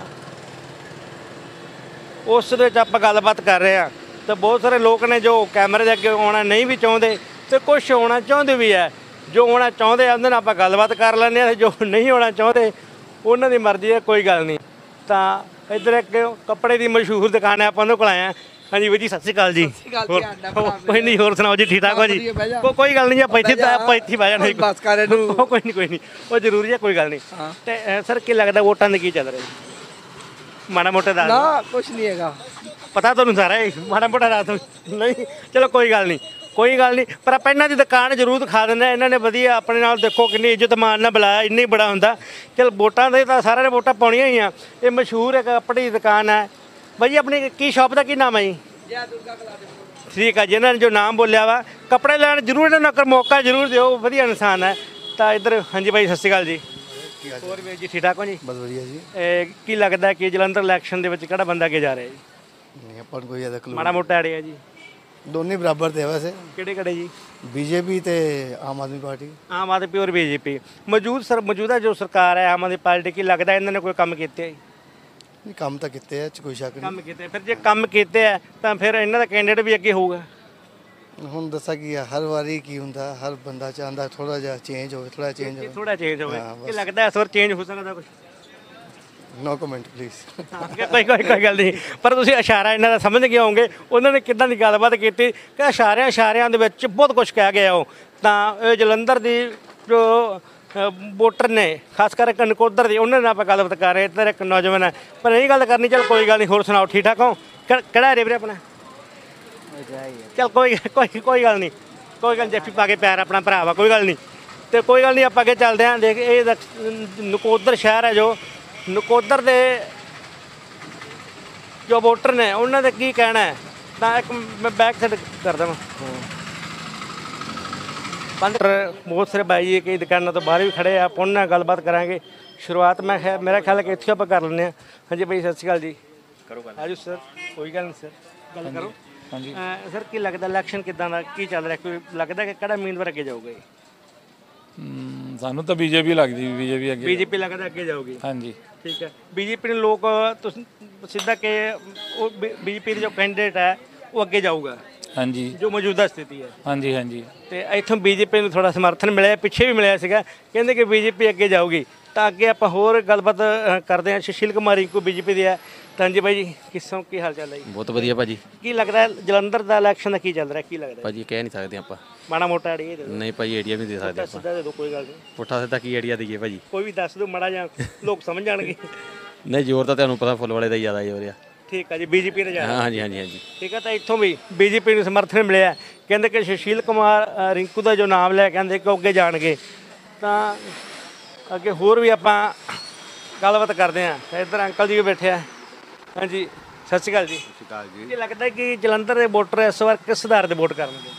Speaker 1: ਉਸ ਦੇ ਵਿੱਚ ਆਪਾਂ ਗੱਲਬਾਤ ਕਰ ਰਹੇ ਹਾਂ ਤਾਂ ਬਹੁਤ ਸਾਰੇ ਲੋਕ ਨੇ ਜੋ ਕੈਮਰੇ ਦੇ ਅੱਗੇ ਆਉਣਾ ਨਹੀਂ ਵੀ ਚਾਹੁੰਦੇ ਤੇ ਕੁਛ ਆਉਣਾ ਚਾਹੁੰਦੇ ਵੀ ਹੈ ਜੋ ਆਉਣਾ ਚਾਹੁੰਦੇ ਆ ਉਹਦੇ ਨਾਲ ਆਪਾਂ ਗੱਲਬਾਤ ਕਰ ਲੈਂਦੇ ਹਾਂ ਜੋ ਨਹੀਂ ਆਉਣਾ ਚਾਹੁੰਦੇ ਉਹਨਾਂ ਦੀ ਮਰਜ਼ੀ ਹੈ ਕੋਈ ਗੱਲ ਨਹੀਂ ਤਾਂ ਇੱਧਰ ਇੱਕ ਕੱਪੜੇ ਦੀ ਮਸ਼ਹੂਰ ਦੁਕਾਨ ਹੈ ਆਪਾਂ ਉਹਦੇ ਕੋਲ ਆਏ ਹਾਂ ਹਾਂਜੀ ਵੀਰ ਜੀ ਸਤਿ ਸ਼੍ਰੀ ਅਕਾਲ ਜੀ ਕੋਈ ਨਹੀਂ ਹੋਰ ਸੁਣਾਓ ਜੀ ਠੀਕ ਠਾਕ ਹੋ ਜੀ ਕੋਈ ਗੱਲ ਨਹੀਂ ਆਪਾਂ ਇੱਥੇ ਬਹਿ ਜਾਣਾ ਕੋਈ ਨਹੀਂ ਉਹ ਜ਼ਰੂਰੀ ਹੈ ਕੋਈ ਗੱਲ ਨਹੀਂ ਤੇ ਸਰ ਕੀ ਲੱਗਦਾ ਵੋਟਾਂ ਦੇ ਕੀ ਚੱਲ ਰਿਹਾ ਮਾੜਾ ਮੋਟਾ ਦੱਸ
Speaker 8: ਨਾ ਕੁਛ ਨਹੀਂ ਹੈਗਾ
Speaker 1: ਪਤਾ ਤੁਹਾਨੂੰ ਸਾਰਾ ਮਾੜਾ ਮੋਟਾ ਦੱਸ ਨਹੀਂ ਚਲੋ ਕੋਈ ਗੱਲ ਨਹੀਂ ਪਰ ਆਪਾਂ ਇਹਨਾਂ ਦੀ ਦੁਕਾਨ ਜ਼ਰੂਰ ਦਿਖਾ ਦਿੰਦੇ ਇਹਨਾਂ ਨੇ ਵਧੀਆ ਆਪਣੇ ਨਾਲ ਦੇਖੋ ਕਿੰਨੀ ਇੱਜ਼ਤ ਮਾਣ ਨਾਲ ਬੁਲਾਇਆ ਇੰਨੀ ਬੜਾ ਹੁੰਦਾ ਚਲ ਵੋਟਾਂ ਦੇ ਤਾਂ ਸਾਰਿਆਂ ਨੇ ਵੋਟਾਂ ਪਾਉਣੀਆਂ ਹੀ ਆ ਇਹ ਮਸ਼ਹੂਰ ਇੱਕ ਕੱਪੜੇ ਦੀ ਦੁਕਾਨ ਹੈ ਭਾਈ ਆਪਣੀ ਕੀ ਸ਼ਾਪ ਦਾ ਕੀ ਨਾਮ ਹੈ ਜੀ ਠੀਕ ਆ ਜਿਹਨਾਂ ਨੇ ਜੋ ਨਾਮ ਬੋਲਿਆ ਵਾ ਕੱਪੜੇ ਲੈਣ ਜ਼ਰੂਰ ਇਹਨਾਂ ਨੂੰ ਮੌਕਾ ਜ਼ਰੂਰ ਦਿਓ ਵਧੀਆ ਇਨਸਾਨ ਹੈ ਤਾਂ ਇੱਧਰ ਹਾਂਜੀ ਭਾਈ ਸਤਿ ਸ਼੍ਰੀ ਅਕਾਲ ਜੀ ਹੋਰ ਵੀਰ ਜੀ ਠੀਕ ਠਾਕ ਹੋ ਜੀ
Speaker 3: ਬਸ ਵਧੀਆ ਜੀ
Speaker 1: ਕੀ ਲੱਗਦਾ ਕਿ ਜਲੰਧਰ ਇਲੈਕਸ਼ਨ ਦੇ ਵਿੱਚ ਕਿਹੜਾ ਬੰਦਾ ਅੱਗੇ ਜਾ ਰਿਹਾ ਜੀ
Speaker 3: ਨਹੀਂ ਆਪਾਂ ਨੂੰ ਕੋਈ ਜ਼ਿਆਦਾ ਕਲੂ
Speaker 1: ਮਾੜਾ ਮੋਟਾ ਆਈਡੀਆ ਜੀ
Speaker 3: ਦੋਨੇ ਬਰਾਬਰ ਤੇ ਵੈਸੇ
Speaker 1: ਕਿਹੜੇ ਜੀ
Speaker 3: ਬੀਜੇਪੀ ਤੇ ਆਮ ਆਦਮੀ ਪਾਰਟੀ
Speaker 1: ਆਮ ਆਦਮੀ ਔਰ ਬੀਜੇਪੀ ਮੌਜੂਦਾ ਜੋ ਸਰਕਾਰ ਹੈ ਆਮ ਆਦਮੀ ਪਾਰਟੀ ਕੀ ਲੱਗਦਾ ਇਹਨਾਂ ਨੇ ਕੋਈ ਕੰਮ ਕੀਤੇ
Speaker 3: ਨਹੀਂ ਕੰਮ ਤਾਂ ਕੀਤੇ ਆ ਕੋਈ ਸ਼ੱਕ ਨਹੀਂ
Speaker 1: ਕੰਮ ਕੀਤੇ ਫਿਰ ਜੇ ਕੰਮ ਕੀਤੇ ਆ ਤਾਂ ਫਿਰ ਇਹਨਾਂ ਦਾ ਕੈਂਡੀਡੇਟ ਵੀ ਅੱਗੇ ਹੋਊਗਾ
Speaker 3: ਹੁਣ ਦੱਸਾਂ ਕੀ ਹਰ ਵਾਰੀ ਕੀ ਹੁੰਦਾ ਹਰ ਬੰਦਾ ਚਾਹੁੰਦਾ ਥੋੜਾ ਜਿਹਾ ਚੇਂਜ ਹੋਵੇ ਥੋੜਾ ਚੇਂਜ ਹੋਵੇ
Speaker 1: ਕੀ ਲੱਗਦਾ ਇਸ ਵਾਰ ਚੇਂਜ ਹੋ ਸਕਦਾ ਕੁਝ
Speaker 3: ਨੋ ਕਮੈਂਟ ਪਲੀਜ਼
Speaker 1: ਕੋਈ ਗੱਲ ਨਹੀਂ ਪਰ ਤੁਸੀਂ ਇਸ਼ਾਰਾ ਇਹਨਾਂ ਦਾ ਸਮਝ ਕੇ ਆਓਗੇ ਉਹਨਾਂ ਨੇ ਕਿੱਦਾਂ ਦੀ ਗੱਲਬਾਤ ਕੀਤੀ ਕਿ ਇਸ਼ਾਰਿਆਂ ਦੇ ਵਿੱਚ ਬਹੁਤ ਕੁਝ ਕਹਿ ਗਿਆ ਉਹ ਤਾਂ ਇਹ ਜਲੰਧਰ ਦੀ ਜੋ ਵੋਟਰ ਨੇ ਖਾਸ ਕਰਕੇ ਨਕੋਦਰ ਦੇ ਉਹਨਾਂ ਨਾਲ ਆਪਾਂ ਗੱਲਬਾਤ ਕਰ ਰਹੇ ਇੱਧਰ ਇੱਕ ਨੌਜਵਾਨ ਹੈ ਪਰ ਇਹ ਗੱਲ ਕਰਨੀ ਚਲ ਕੋਈ ਗੱਲ ਨਹੀਂ ਹੋਰ ਸੁਣਾਓ ਠੀਕ ਠਾਕ ਹੋ ਕਿਹੜਾ ਏਰੀਆ ਵੀਰੇ ਆਪਣਾ ਚਲ ਕੋਈ ਗੱਲ ਨਹੀਂ ਜੱਫੀ ਪਾ ਕੇ ਪਿਆਰ ਆਪਣਾ ਭਰਾ ਵਾ ਕੋਈ ਗੱਲ ਨਹੀਂ ਤੇ ਕੋਈ ਗੱਲ ਨਹੀਂ ਆਪਾਂ ਅੱਗੇ ਚੱਲਦੇ ਹਾਂ ਦੇਖ ਇਹ ਨਕੋਦਰ ਸ਼ਹਿਰ ਹੈ ਜੋ ਨਕੋਦਰ ਦੇ ਜੋ ਵੋਟਰ ਨੇ ਉਹਨਾਂ ਦਾ ਕੀ ਕਹਿਣਾ ਹੈ ਤਾਂ ਇੱਕ ਮੈਂ ਬੈਕ ਸਾਈਡ ਕਰ ਦੇਵਾਂ ਬਹੁਤ ਸਾਰੇ ਬਾਈ ਜੀ ਕਈ ਦੁਕਾਨਾਂ ਤੋਂ ਬਾਹਰ ਵੀ ਖੜੇ ਆ ਆਪਾਂ ਉਹਨਾਂ ਨਾਲ ਗੱਲਬਾਤ ਕਰਾਂਗੇ ਸ਼ੁਰੂਆਤ ਮੇਰਾ ਖਿਆਲ ਹੈ ਕਿ ਇੱਥੇ ਆਪਾਂ ਕਰ ਲੈਂਦੇ ਹਾਂ ਹਾਂਜੀ ਬਾਈ ਸਤਿ ਸ਼੍ਰੀ ਅਕਾਲ ਜੀ ਕਰੋ ਗੱਲ ਆਜੋ ਸਰ ਕੋਈ ਗੱਲ ਨਹੀਂ ਸਰ ਗੱਲ ਕਰੋ ਹਾਂਜੀ ਸਰ ਕੀ ਲੱਗਦਾ ਇਲੈਕਸ਼ਨ ਕਿੱਦਾਂ ਦਾ ਕੀ ਚੱਲ ਰਿਹਾ ਕੋਈ ਲੱਗਦਾ ਕਿ ਕਿਹੜਾ ਉਮੀਦਵਾਰ ਅੱਗੇ ਜਾਊਗਾ ਜੀ
Speaker 14: ਸਾਨੂੰ ਤਾਂ ਬੀਜੇਪੀ ਲੱਗਦੀ ਬੀਜੇਪੀ ਅੱਗੇ
Speaker 1: ਬੀਜੇਪੀ ਲੱਗਦਾ ਅੱਗੇ ਜਾਊਗੀ।
Speaker 14: ਹਾਂਜੀ
Speaker 1: ਠੀਕ ਹੈ, ਬੀਜੇਪੀ ਨੂੰ ਲੋਕ ਤੁਸੀਂ ਸਿੱਧਾ ਕਿ ਉਹ ਬੀਜੇਪੀ ਦੇ ਜੋ ਕੈਂਡੀਡੇਟ ਹੈ ਉਹ ਅੱਗੇ ਜਾਊਗਾ
Speaker 14: ਹਾਂਜੀ
Speaker 1: ਜੋ ਮੌਜੂਦਾ ਸਥਿਤੀ ਹੈ।
Speaker 14: ਹਾਂਜੀ ਹਾਂਜੀ
Speaker 1: ਤੇ ਇੱਥੋਂ ਬੀਜੇਪੀ ਨੂੰ ਥੋੜਾ ਸਮਰਥਨ ਮਿਲਿਆ, ਪਿੱਛੇ ਵੀ ਮਿਲਿਆ ਸੀਗਾ, ਕਹਿੰਦੇ ਕਿ ਬੀਜੇਪੀ ਅੱਗੇ ਜਾਊਗੀ। ਤਾਂ ਅੱਗੇ ਆਪਾਂ ਹੋਰ ਗੱਲਬਾਤ ਕਰਦੇ ਹਾਂ। ਸੁਸ਼ੀਲ ਕੁਮਾਰ ਰਿੰਕੂ ਬੀਜੇਪੀ ਦੇ ਆ। ਤਾਂ ਜੀ ਬਾਈ ਜੀ ਕਿਸੋਂ ਕੀ ਹਾਲ ਚਾਲ ਹੈ ਜੀ?
Speaker 17: ਬਹੁਤ ਵਧੀਆ ਭਾਜੀ।
Speaker 1: ਕੀ ਲੱਗਦਾ ਜਲੰਧਰ ਦਾ ਇਲੈਕਸ਼ਨ ਦਾ ਕੀ ਚੱਲ ਰਿਹਾ, ਕੀ ਲੱਗਦਾ
Speaker 17: ਭਾਜੀ ਕਹਿ ਨਹੀਂ ਸਕਦੇ ਆਪਾਂ,
Speaker 1: ਮਾੜਾ ਮੋਟਾ ਆਈਡੀਆ ਦੇ ਦਿਓ।
Speaker 17: ਨਹੀਂ ਭਾਜੀ ਆਈਡੀਆ ਵੀ ਦੇ ਸਕਦੇ ਆਪਾਂ,
Speaker 1: ਸਿੱਧਾ ਦੇ ਦਿਓ, ਕੋਈ ਗੱਲ ਨਹੀਂ।
Speaker 17: ਪੁੱਠਾ ਸਿੱਧਾ ਕੀ ਆਈਡੀਆ ਦਈਏ ਭਾਜੀ?
Speaker 1: ਕੋਈ ਵੀ ਦੱਸ ਦਿਓ ਮਾੜਾ ਜਿਹਾ, ਲੋਕ ਸਮਝ ਜਾਣਗੇ।
Speaker 17: ਨਹੀਂ ਜ਼ੋਰ ਤਾਂ ਤੁਹਾਨੂੰ ਪਤਾ ਫੁੱਲ ਵਾਲੇ ਦਾ ਜ਼ਿਆਦਾ ਜ਼ੋਰ ਆ।
Speaker 1: ਠੀਕ ਹੈ ਜੀ, ਬੀਜੇਪੀ ਦਾ ਜ਼ਿਆਦਾ।
Speaker 17: ਹਾਂਜੀ ਹਾਂਜੀ ਹਾਂਜੀ
Speaker 1: ਠੀਕ ਹੈ, ਤਾਂ ਇੱਥੋਂ ਵੀ ਬੀਜੇਪੀ ਨੂੰ ਸਮਰਥਨ ਮਿਲਿਆ। ਕਹਿੰਦੇ ਕਿ ਸੁਸ਼ੀਲ ਕੁਮਾਰ ਰਿੰਕੂ ਦਾ ਜੋ ਨਾਮ ਲਿਆ, ਕਹਿੰਦੇ ਕਿ ਅੱਗੇ ਜਾਣਗੇ। ਤਾਂ ਅੱਗੇ ਹੋਰ ਵੀ ਆਪਾਂ ਗੱਲਬਾਤ ਕਰਦੇ ਹਾਂ। ਇੱਧਰ ਅੰਕਲ ਜੀ ਵੀ ਬੈਠੇ ਆ। ਹਾਂਜੀ ਸਤਿ ਸ਼੍ਰੀ ਅਕਾਲ ਜੀ।
Speaker 18: ਸਤਿ ਸ਼੍ਰੀ ਅਕਾਲ ਜੀ।
Speaker 1: ਕੀ ਲੱਗਦਾ ਕਿ ਜਲੰਧਰ ਦੇ ਵੋਟਰ ਇਸ ਵਾਰ ਕਿਸ ਆਧਾਰ ਤੇ ਵੋਟ ਕਰਨਗੇ?